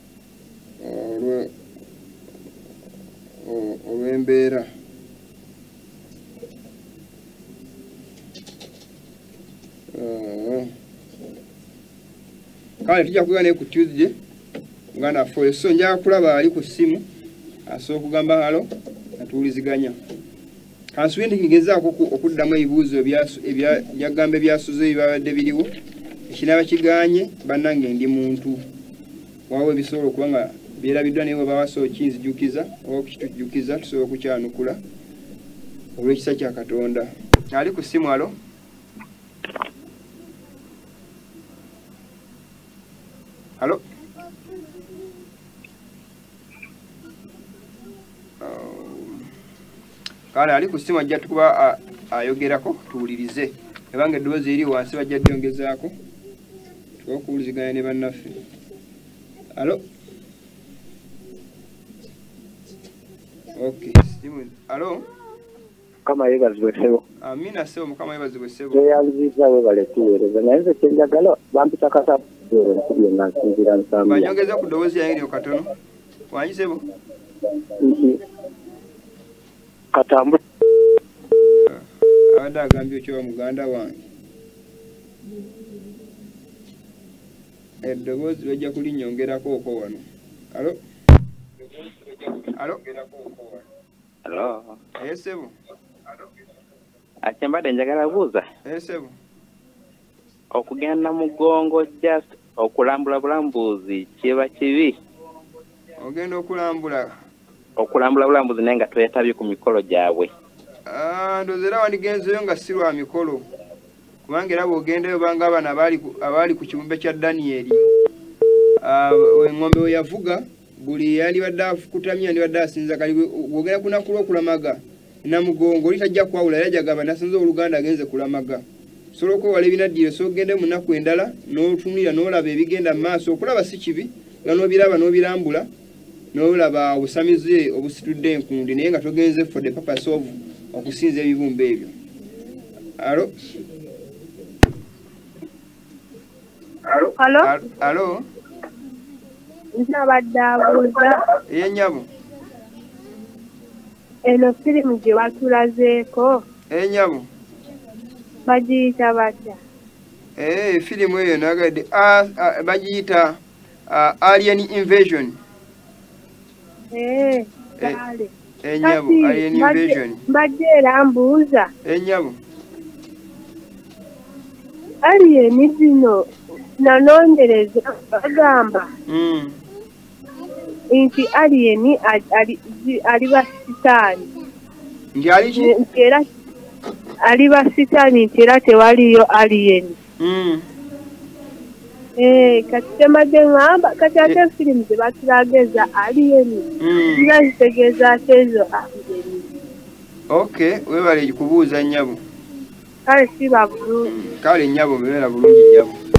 olw'embeera kale tujja kwogera naye ku Tuesday muganda waffe so njaga kulaba ali ku ssimu asobola okugamba halo atuwuliziganya kansubi nti ngezaako okuddamu ebibuuzo ebyagambo ebyasuze ebibadde biriwo ekinaaba kiganye bannange ndi muntu waawe ebisobola okuba nga byerabiddwa naye weba wasobola kinzijukiza oba okitujjukiza tusobola okukyanukula olw'ekisa kya Katonda ali ku ssimu alo halo kale ali ku ssimu ajja tukuba ayogerako tuwulirize ebanga eddoboozi eri wansi bajja ddongezaako tuba okuwuliziganya ne bannaffe alo okay alo Mukama yeebazibwe ssebo. Amina ssebo, Mukama yeebazibwe ssebo. Tweyambizizza weebale tuweereza naye nze kye njagala bampita kasa nkubye nga nsinzira nsambu. Banyongeza ku ddoboozi yange eryo katono. Wangi ssebo? Nti katambu abadde agambye okyoba muganda wange. Eddoboozi bajja kulinnyongerako oko wano. Alo? Alo? Alo? Yes, ssebo. Ate mbadde njagala buuza. Yes, ssebo. Okugenda mu gongo just okulambula bulambuzi kiba kibi. Ogenda okulambula. Okulambula bulambuzi naye nga twetabye ku mikolo gyabwe. Ah, ndoza era wandigenzeyo nga si lwa mikolo. Kubanga era bw'ogendayo banga abana abaali ku kibumbe kya Danieli. Eng'ombe we yavuga buli yali badde afukutamya yali badde asinza kali bw'ogenda kunaku lw'okulamaga namugongo oli tajja kwawula era jagamba nasinza oluganda agenze kulamaga. Osobola okwewala ebinaddiro so ogende mu nnaku endala n'otunulira n'olaba ebigenda mu maaso okulaba si kibi nga n'obiraba n'obirambula n'olaba obusamize obusitudde enkundi naye nga togenze for the purpose of okusinza ebibumbe ebyo. Alo? Alo? Alo? Alo? Nabadde abuuza. Ye nnyabo? Eno firimu gye batulazeeko. E nnyabo? Bagiyita batya? Eh, firimu eyo nagadde bagiyita Alien Invasion. Eh, kale. E nnyabo, Alien Invasion. Mbadde era mbuuza. E nnyabo? Alien zino nanoonyereza bagamba. Mm. Nti alien ali basitaani. Nti ali ki? Era ali basitaani nti era tewaliyo alien. Mm. Eh, kati temadde ngamba kati ate firimu ze batulageza alien. Ziba zitegeeza ate ezo alien. Okay, weebale kubuuza nnyabo. Kale siba bulungi. Kale nnyabo beera bulungi nnyabo.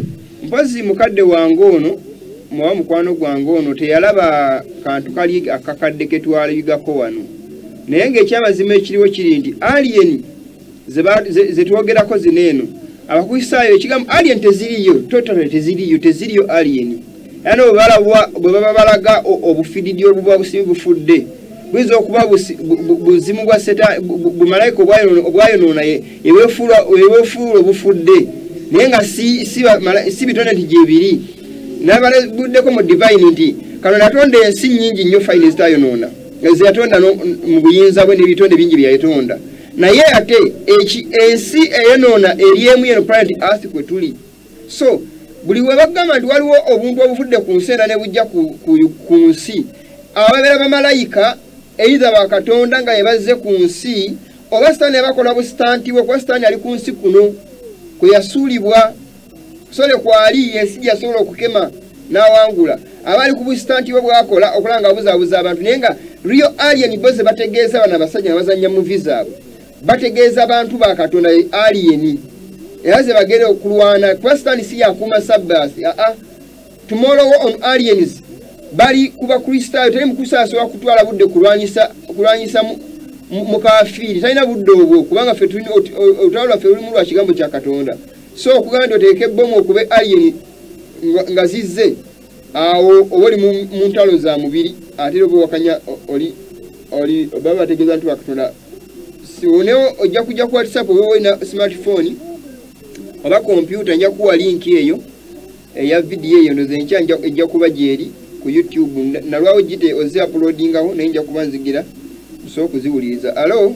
mpozi mukadde wange ono muwa mukwano gwange ono teyalaba kantu kali akakadde ketwaligako wano naye ng'ekyamazima ekiriwo kiri nti alien zetwogerako zineeno abakuisaayo ekigambo alien teziriyo totally teziriyo teziriyo alien era n'obubala bwe baba balaga obufididi obuba busibi bufudde buyinza okuba buzimu bwa setaani bumalayika obwayonoona eweefuula obufudde naye nga si bitonde nti gyebiri nabalabuddeko mu divine nti kano natonda ensi nnyingi nnyo fayini zitayonoona zeyatonda mu buyinza bwe n'ebitonde bingi byayatonda naye ate ensi eyonoona eri emu yeno planet earth kwe tuli so buli we bagamba nti waliwo obuntu obuvudde ku nsi era ne bujja ku nsi ababeera bamalayika either bakatonda nga yebazze ku nsi oba sitaani yabakola busitanti bwe kuba sitaani ali ku nsi kuno kwe yasuulibwa sole kwali yensi gyasobola okukema n'awangula abali ku busitanti bwe bwakola okulanga buzaabuza abantu naye nga real alien bo ze bategeeza bano abasajja nabazanya muvi zaabwe bategeeza abantu ba katonda alien era ze bagere okulwana kuba sitaani si yakuuma sabbasi aa tomorrow on aliens bali kuba kristaayo teri mukristaayo asobola kutwala budde kulwanyisa kulwanyisa mukafiiri talina budde obwo kubanga ffe tulina olutalo lwaffe lulimu lwa kigambo kya katonda so okugamba nti oteeka ebbomu okube alien nga zizze awo oba oli mu ntalo za mubiri ate oba wakanya oli oli oba bategeeza nti bakatonda siwonewo ojja kujja ku whatsapp oba olina smartphone oba kompyuta nja kuwa linki eyo eya vidiyo eyo ndoze nkya ejja kuba gyeri ku YouTube nalwawo gite ozi uploadingaho naye nja kuba nzigira so okuziwuliriza. Alo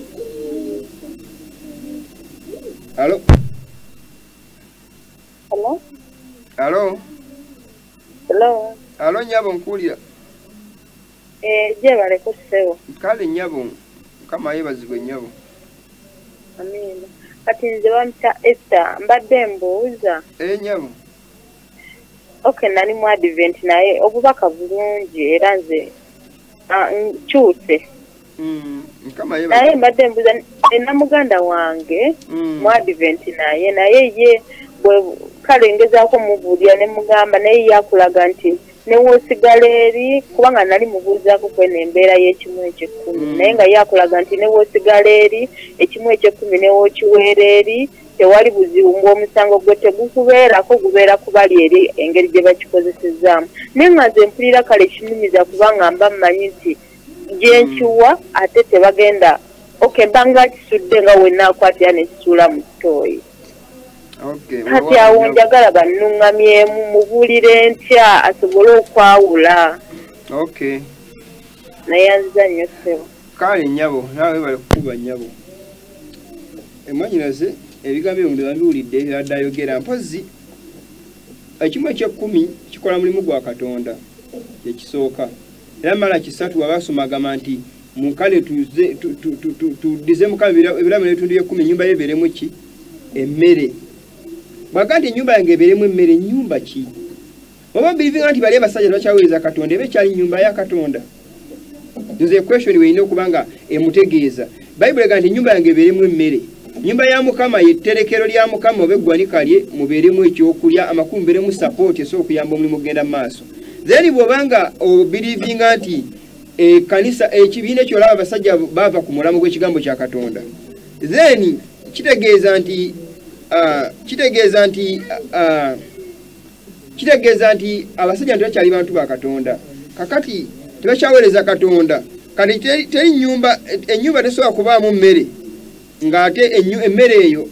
alo Hello? Alo Hello? Alo nyabo nkulira. Eh, je bale kusewo. Kale nyabo kama yebazibwe nyabo. Amina. Kati nze bamta Esther mbadde mbuuza. Eh nyabo. Okay, nani mu advent naye obubaka bulungi era nze nkyuse. Mm, kama yeba. Naye mbadde mbuuza na muganda wange mm. mu advent naye naye ye bwe kale ngezaako mubuulira ne mugamba naye yakulaga nti ne woosigala eri kubanga nali mubuuzaako kweno embeera y'ekimu eky'ekkumi mm. naye nga yakulaga nti ne woosigala eri ekimu eky'ekkumi ne wookiweera eri tewali buzibu ng'omusango gwe tegukubeerako gubeera ku bali eri engeri gye bakikozesezaamu naye nga nze mpulira kale kinyumiza kubanga mba mmanyi nti gye nkiwa ate tebagenda okay mba nga kisudde nga wenaakwatira ne kisuula mu kitooyi. Okay, kati awo njagala bannuŋŋamyemu mubuulire ntya asobole okwawula. Okay. Naye anziza nnyo ssebo. Kale nnyabo naawe bali kukuba nnyabo. Emanyiraze ebigambo ebyo ndoba mbiwulidde ebiradde ayogera mpozi ekimu eky'ekkumi kikola mulimu gwa Katonda ekisooka era mala kisatu wabasomagamba nti mukale tuze tudize mukama ebiramu n'ebitundu by'ekkumi ennyumba ye ebeeremu ki emmere bwaga nti ennyumba yange ebeeremu emmere ennyumba ki oba birivinga nti bali abasajja tebakyaweereza Katonda eba ekyali nnyumba ya Katonda nze equation weerina okuba nga emutegeeza Bayibuli egamba nti ennyumba yange ebeeremu emmere nyumba ya Mukama yetterekero lya Mukama oba eggwanika lye mubeeremu ekyokulya amakulu mubeeremu support esobola okuyamba omulimu ogenda mu maaso then bw'obanga obirivinga nti ekkanisa ekibiina ekyo olaba abasajja baava ku mulamu gw'ekigambo kya Katonda then kitegeeza nti kitegeeza nti kitegeeza nti abasajja tebakyali bantu ba Katonda kakati tebakyaweereza Katonda kati teri nnyumba ennyumba tesobola kubaamu mmere ng'ate emmere eyo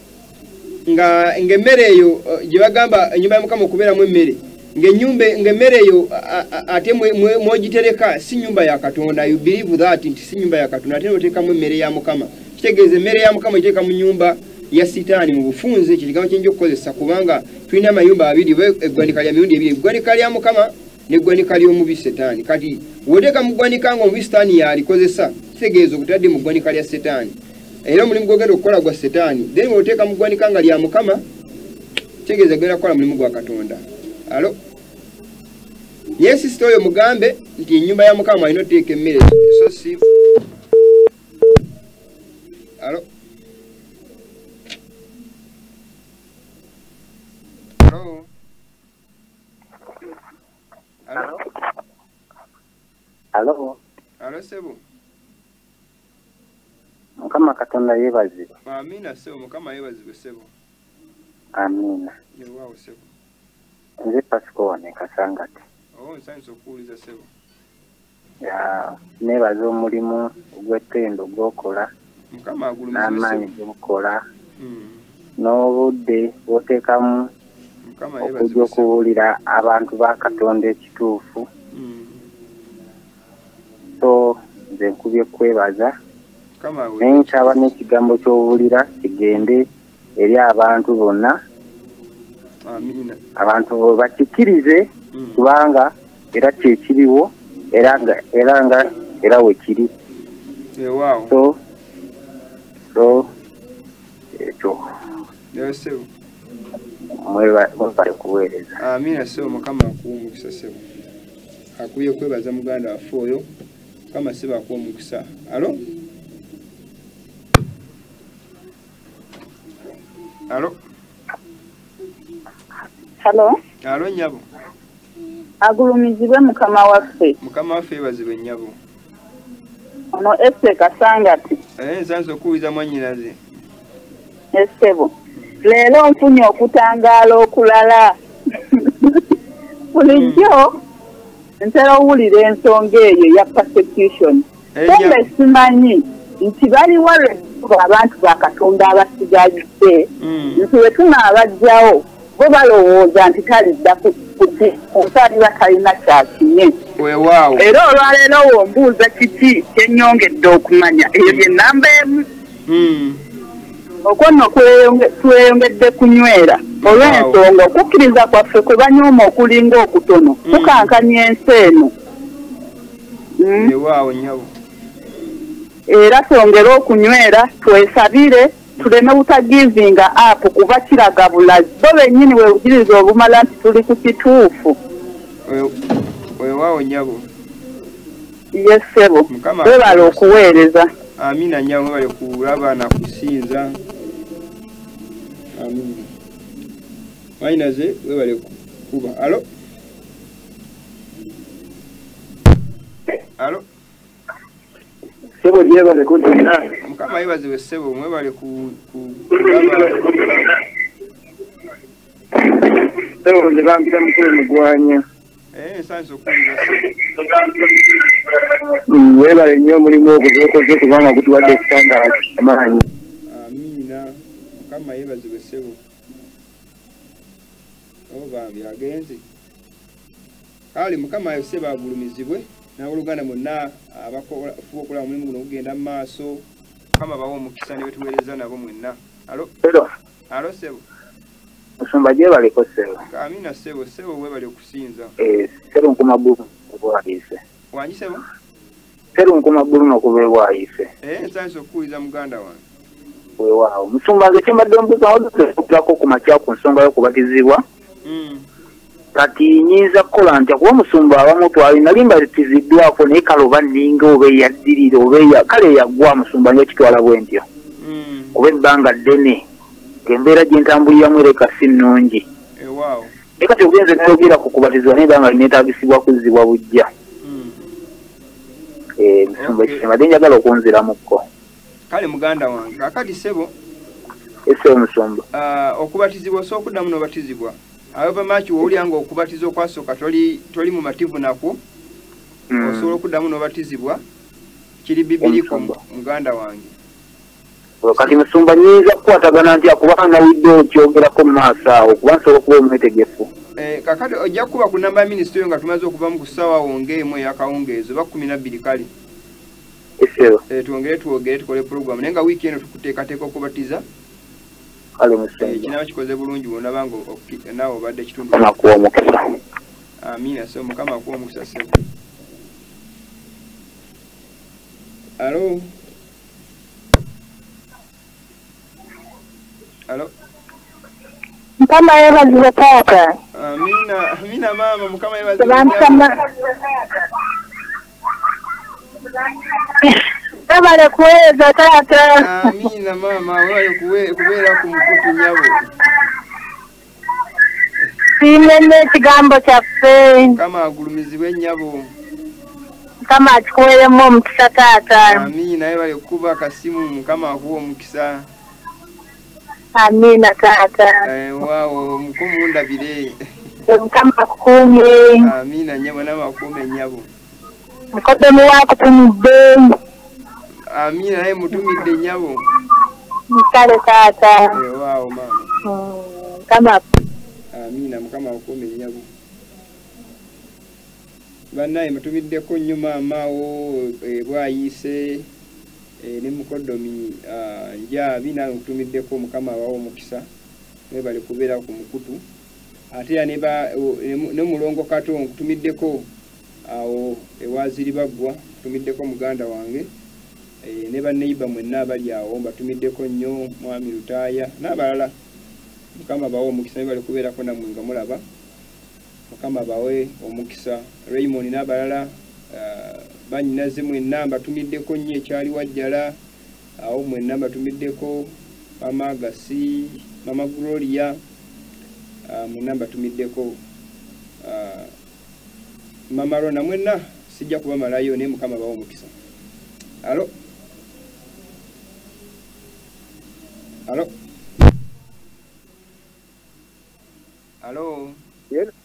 nga ng'emmere eyo gye bagamba ennyumba ya Mukama okubeeramu emmere ng'ennyumba ng'emmere eyo ate mwogitereka si nnyumba ya Katonda you believe that nti si nnyumba ya Katonda ate n'oteekamu emmere ya Mukama kitegeeza emmere ya Mukama giteeka mu nnyumba ya sitaani mu bufunze ekyo kigambo kiyinza okukozesa kubanga tulina amayumba abiri eggwanika lya mirundi ebiri eggwanika lya Mukama n'eggwanika ly'omubi setaani kati w'oteeka mu ggwanika ng'omubi setaani yalikozesa kitegeeza okutadde mu ggwanika lya setaani era omulimu gwogenda okukola gwa setaani then w'oteeka mu ggwanika nga lya Mukama kitegeeza genda kukola mulimu gwa Katonda. Alo ye sisita oyo mugambe nti ennyumba ya Mukama alina oteeka emmere so si alo alo Alo. Alo. Alo sebo. Mukama Katonda yeebazibwe. Amina sebo, Mukama yeebazibwe sebo. Amina. Yeewaawo sebo. Nze Pasco wane Kasangati. Oh, nsanyiza okuwuliza sebo. Ya, neebaza omulimu ogw'ettendo gw'okola. Mukama agulumizibwe sebo. N'amaanyi g'okola. Mm. N'obudde bw'oteekamu okujja okubuulira abantu ba Katonda ekituufu. Mm. So, nze nkubye kwebaza. Kama we. Naye nkyaba n'ekigambo ky'obuulira kigende eri abantu bonna. Amina. Abantu bakikirize kubanga era kyekiriwo era nga era nga era we kiri. Yeewaawo. So, so ekyo. Yewe sebo. Mwebale kuweereza. Amina sebo, Mukama akuwa omukisa sebo. Akwiye kwebaza muganda waffe oyo. Kama sebo akuwa omukisa. Alo? Alo? Hello? Alo nyabo. Agulumizibwe Mukama waffe. Mukama waffe yeebazibwe nyabo. Ono Ese Kasangati. Eh, nsanze okuwuliza mwannyinaze. Esebo. Leero nfunye okutangaala okulala. Bulijjo ntera owulira ensonga eyo ya persecution. Kumbe simanyi nti baliwo abantu ba Katonda abasigalidde nti bwe tunaabajjawo bo balowooza nti talidda ku nsaliba talina kyakinye. Weewaawo. Era olwaleero wombuuza kiki kyennyongedde okumanya eyo bye nnamba emu. Okwo nno tweyongedde kunywera olw'ensonga okukkiriza kwaffe kwe banyooma okulinga okutono kukankanya ensi eno. Weewaawo nyabo. Era twongere okunywera twesabire tuleme butagivinga up kuba kiraga bulazi bo bennyini wewugiriza obumala nti tuli ku kituufu. Weewaawo nyabo. Yes sebo. Webale okuweereza. Amina nyabo, webale kulaba na kusinza. Amina. Mainaze webale kuba. Alo? Alo? Sebo yeebale kuddira. Mukama yeebazibwe sebo, mwebale ku kulaba. Sebo nze bampita mukulu mugwanya. Eh, nsanze okuwuliza sebo. Weebale nnyo omulimu ogwo gw'okoze kubanga gutuwadde ekitangaala ky'amaanyi. Amina. Mukama yeebazibwe sebo. Oba byagenze. Kale Mukama sebo agulumizibwe. N'aboluganda monna abakola fuba omulimu guno ogenda mu maaso. Mukama bawo omukisa ne betuweereza nabo mwenna. Alo? Alo? Alo sebo. Musumba gyebaleko sebo. Amina sebo, sebo weebale okusinza. Eh, sebo nkuma bbulu okubeebwayise. Wangi sebo? Sebo nkuma bbulu n'okubeebwayise. Eh, nsanze okuwuliza muganda wange. Weewaawo. Musumba nze kyembadde mbuuza okulako ku makya ku nsonga y'okubatizibwa. Kati nyinza kukola ntya kuba omusumba abamu twalina limba litiziddwako naye kale oba nninga oba eyaddirira oba kale eyagwa musumba ng'ekitwala bwe ntyo. Kuba ebbanga ddene ng'embeera gye ntambuliramu ereka si nnungi. Ewaawo. Naye kati ogenze n'oyogera ku kubatizibwa naye ebbanga lineetaagisibwa kuzzibwa bujja. Musumba ekisemade njagala okunziramukko. Kale muganda wange kakati sebo. Ese omusumba. Okubatizibwa osooka okuddamu n'obatizibwa. However much wawulira nga okubatiza okwasooka toli toli mu mativu nako osobola okuddamu n'obatizibwa kiri bibiriko muganda wange. Kati musumba nyinza kukwatagana ntya kubanga nawidde okyogerako mu maaso awo kuba nsobola okuba omwetegefu. Eh, kakati ojja kuba ku namba ya minisitule nga tumaze okuvamu ku ssaawa wongeemu ey'akawungeezo oba kumi na bbiri kale. Esero. Eh, twongere twogere tukole pulogulaamu naye nga wiiki eno tukuteekateeka okubatiza. Kale musumba. Kinaba kikoze bulungi bw'onaba nga naawe obadde ekitundu. Nakuwa omukisa. Amina so Mukama akuwa omukisa sebo. Alo? Alo? Mukama yeebazibwe taata. Amina, amina mama, Mukama yeebazibwe. Webale kuweereza taata. Amina mama, webale kubeera ku mukutu nyabo. tusiimye n'ekigambo kyaffe. Mukama agulumizibwe nnyabo. Mukama akikuweeremu omukisa taata. Amiina naye bali kuba akasimu Mukama akuwa omukisa. Amiina taata. Eh waawo mukumu ndabire. Mukama akukuumye. Amiina nnyabo n'amakuume nnyabo. Mukoddomi waakutumidde. Amiina naye mutumidde nnyabo. Mukale taata. Eh waawo maama. Mukama. Amiina Mukama akuume nnyabo. Bannaye mutumiddeko nnyo maamaawo bwayise ne mukoddomi njaabi nawe mutumiddeko Mukama abawo omukisa ne bali kubeera ku mukutu ate ya ne mulongo kato nkutumiddeko awo ewaziri baggwa tumiddeko muganda wange ne banneiba mwenna abali awo mbatumiddeko nnyo mwami Lutaaya n'abalala Mukama abawo omukisa ne bali kubeerako nammwe nga mulaba Mukama bawe omukisa Raymond n'abalala banyinaze mwenna mbatumiddeko nnyo ekyali wajjala awo mwenna mbatumiddeko Mama Agasi Mama Gloria mwenna mbatumiddeko Mama Rona mwenna sijja kubamalayo ne Mukama bawe omukisa. Alo Alo Alo Yes.